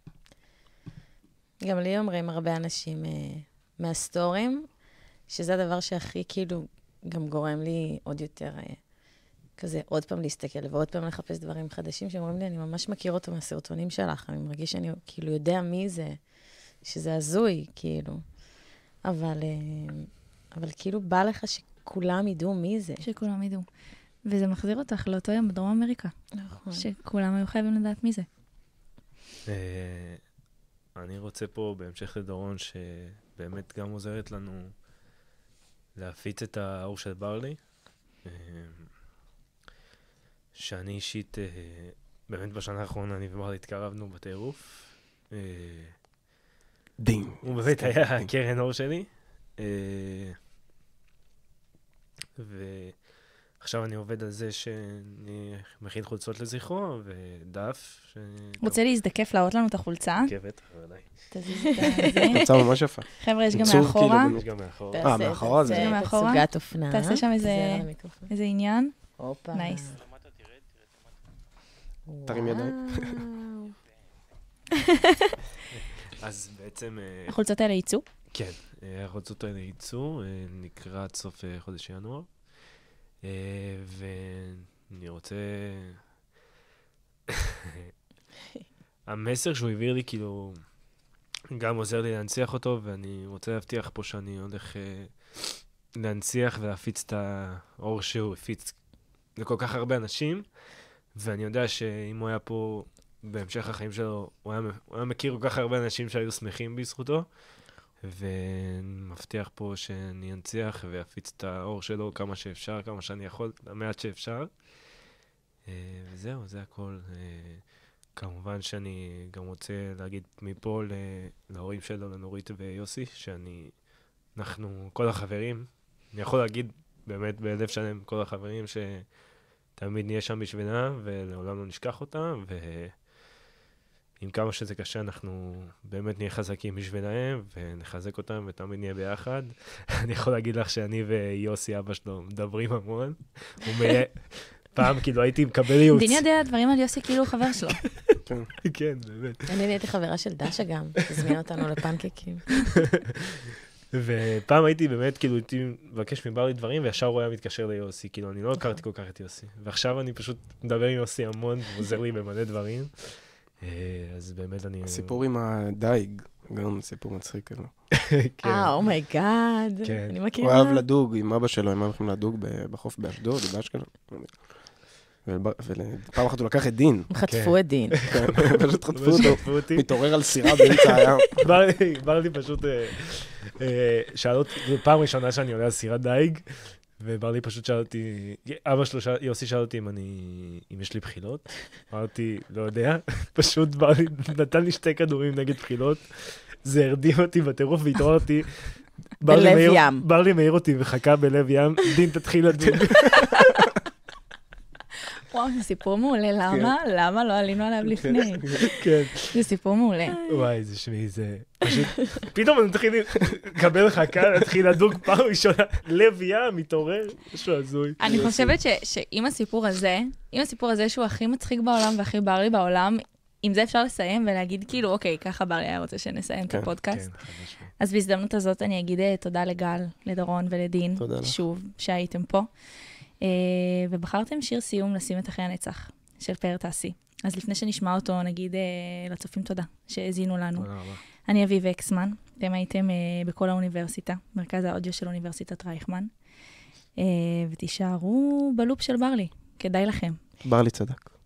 גם לי אומרים הרבה אנשים אה, מהסטורים, שזה הדבר שהכי כאילו גם גורם לי עוד יותר אה, כזה עוד פעם להסתכל ועוד פעם לחפש דברים חדשים, שאומרים לי, אני ממש מכיר אותו מהסרטונים שלך, אני מרגיש שאני כאילו יודע מי זה, שזה הזוי, כאילו. אבל, אה, אבל כאילו בא לך שכולם ידעו מי זה. שכולם ידעו. וזה מחזיר אותך לאותו יום בדרום אמריקה, נכון. שכולם היו חייבים לדעת מי זה. אה, אני רוצה פה, בהמשך לדורון, שבאמת גם עוזרת לנו להפיץ את האור של ברלי. אה, שאני אישית, אה, באמת בשנה האחרונה אני וברלי התקרבנו בטירוף. אה, דין. הוא באמת היה קרן אור שלי. אה, ועכשיו אני עובד על זה שאני מכין חולצות לזכרו, ודף. ש- רוצה להזדקף להראות לנו את החולצה? כן, בטח, בוודאי. תזיז את זה. קבוצה ממש יפה. חבר'ה, יש גם עיצוב, מאחורה, כאילו, יש גם מאחור. אה, מאחורה זה- תעשה את מאחורה? תצוגת אופנה. תעשה שם איזה- תחזר על המיקרופון. איזה עניין. הופה. נייס. תרים ידיים. וואו. אז בעצם, אה, החולצות האלה יצאו? כן, אה, החולצות האלה יצאו אה, לקראת סוף אה, חודש ינואר. אה, ואני רוצה... המסר שהוא העביר לי, כאילו, גם עוזר לי להנציח אותו, ואני רוצה להבטיח פה שאני הולך אה, להנציח ולהפיץ את האור שהוא הפיץ לכל כך הרבה אנשים, ואני יודע שאם הוא היה פה בהמשך החיים שלו, הוא היה, הוא היה מכיר כל כך הרבה אנשים שהיו שמחים בזכותו, ומבטיח פה שאני אנציח ואפיץ את האור שלו כמה שאפשר, כמה שאני יכול, המעט שאפשר. אה, וזהו, זה הכל. אה, כמובן שאני גם רוצה להגיד מפה ל- להורים שלו, לנורית ויוסי, שאני, אנחנו, כל החברים, אני יכול להגיד באמת בלב שלם, כל החברים שתמיד נהיה שם בשבילם, ולעולם לא נשכח אותם, עם כמה שזה קשה, אנחנו באמת נהיה חזקים בשבילהם, ונחזק אותם, ותמיד נהיה ביחד. אני יכול להגיד לך שאני ויוסי, אבא שלו, מדברים המון. הוא מהיה... פעם כאילו הייתי מקבל ייעוץ. דין יודע דברים על יוסי כאילו הוא חבר שלו. כן, באמת. אני הייתי חברה של דשה גם, תזמין אותנו לפנקקים. ופעם הייתי באמת, כאילו, הייתי מבקש מברלי דברים, וישר הוא היה מתקשר ליוסי, כאילו, אני לא הכרתי כל כך את יוסי. ועכשיו אני פשוט מדבר עם יוסי המון, הוא עוזר לי במלא דברים. אז באמת אני... הסיפור עם הדייג, גם סיפור מצחיק. אה, אומייגאד. כן. אני מכירה. הוא אהב לדוג עם אבא שלו, הם הולכים לדוג בחוף באשדוד, באשקלון. ופעם אחת הוא לקח את דין. הם חטפו את דין. פשוט חטפו אותו, מתעורר על סירה באמצע הים. ברלי פשוט שאל אותי, זו פעם ראשונה שאני עולה על סירת דייג, וברלי פשוט שאל אותי, אבא שלו, יוסי שאל אותי אם אני, אם יש לי בחילות. אמרתי, לא יודע, פשוט ברלי נתן לי שתי כדורים נגד בחילות, זה הרדים אותי בטירוף והתעוררתי. בלב ים. ברלי מעיר אותי וחכה בלב ים, דין תתחיל לדוג. וואו, זה סיפור מעולה, למה? למה לא עלינו עליו לפני? כן. זה סיפור מעולה. וואי, זה שמי, זה... פשוט, פתאום אני מתחיל לקבל חכה, להתחיל לדוג פעם ראשונה, לב ים, מתעורר, משהו הזוי. אני חושבת שעם הסיפור הזה, עם הסיפור הזה שהוא הכי מצחיק בעולם והכי ברלי בעולם, עם זה אפשר לסיים ולהגיד כאילו, אוקיי, ככה ברלי היה רוצה שנסיים את הפודקאסט. אז בהזדמנות הזאת אני אגיד תודה לגל, לדרון ולדין, שוב, שהייתם פה. ובחרתם שיר סיום לשים את אחרי הנצח של פאר טסי. אז לפני שנשמע אותו, נגיד לצופים תודה שהזינו לנו. אני אביב אקסמן, אתם הייתם בכל האוניברסיטה, מרכז האודיו של אוניברסיטת רייכמן, ותישארו בלופ של ברלי, כדאי לכם. ברלי צדק.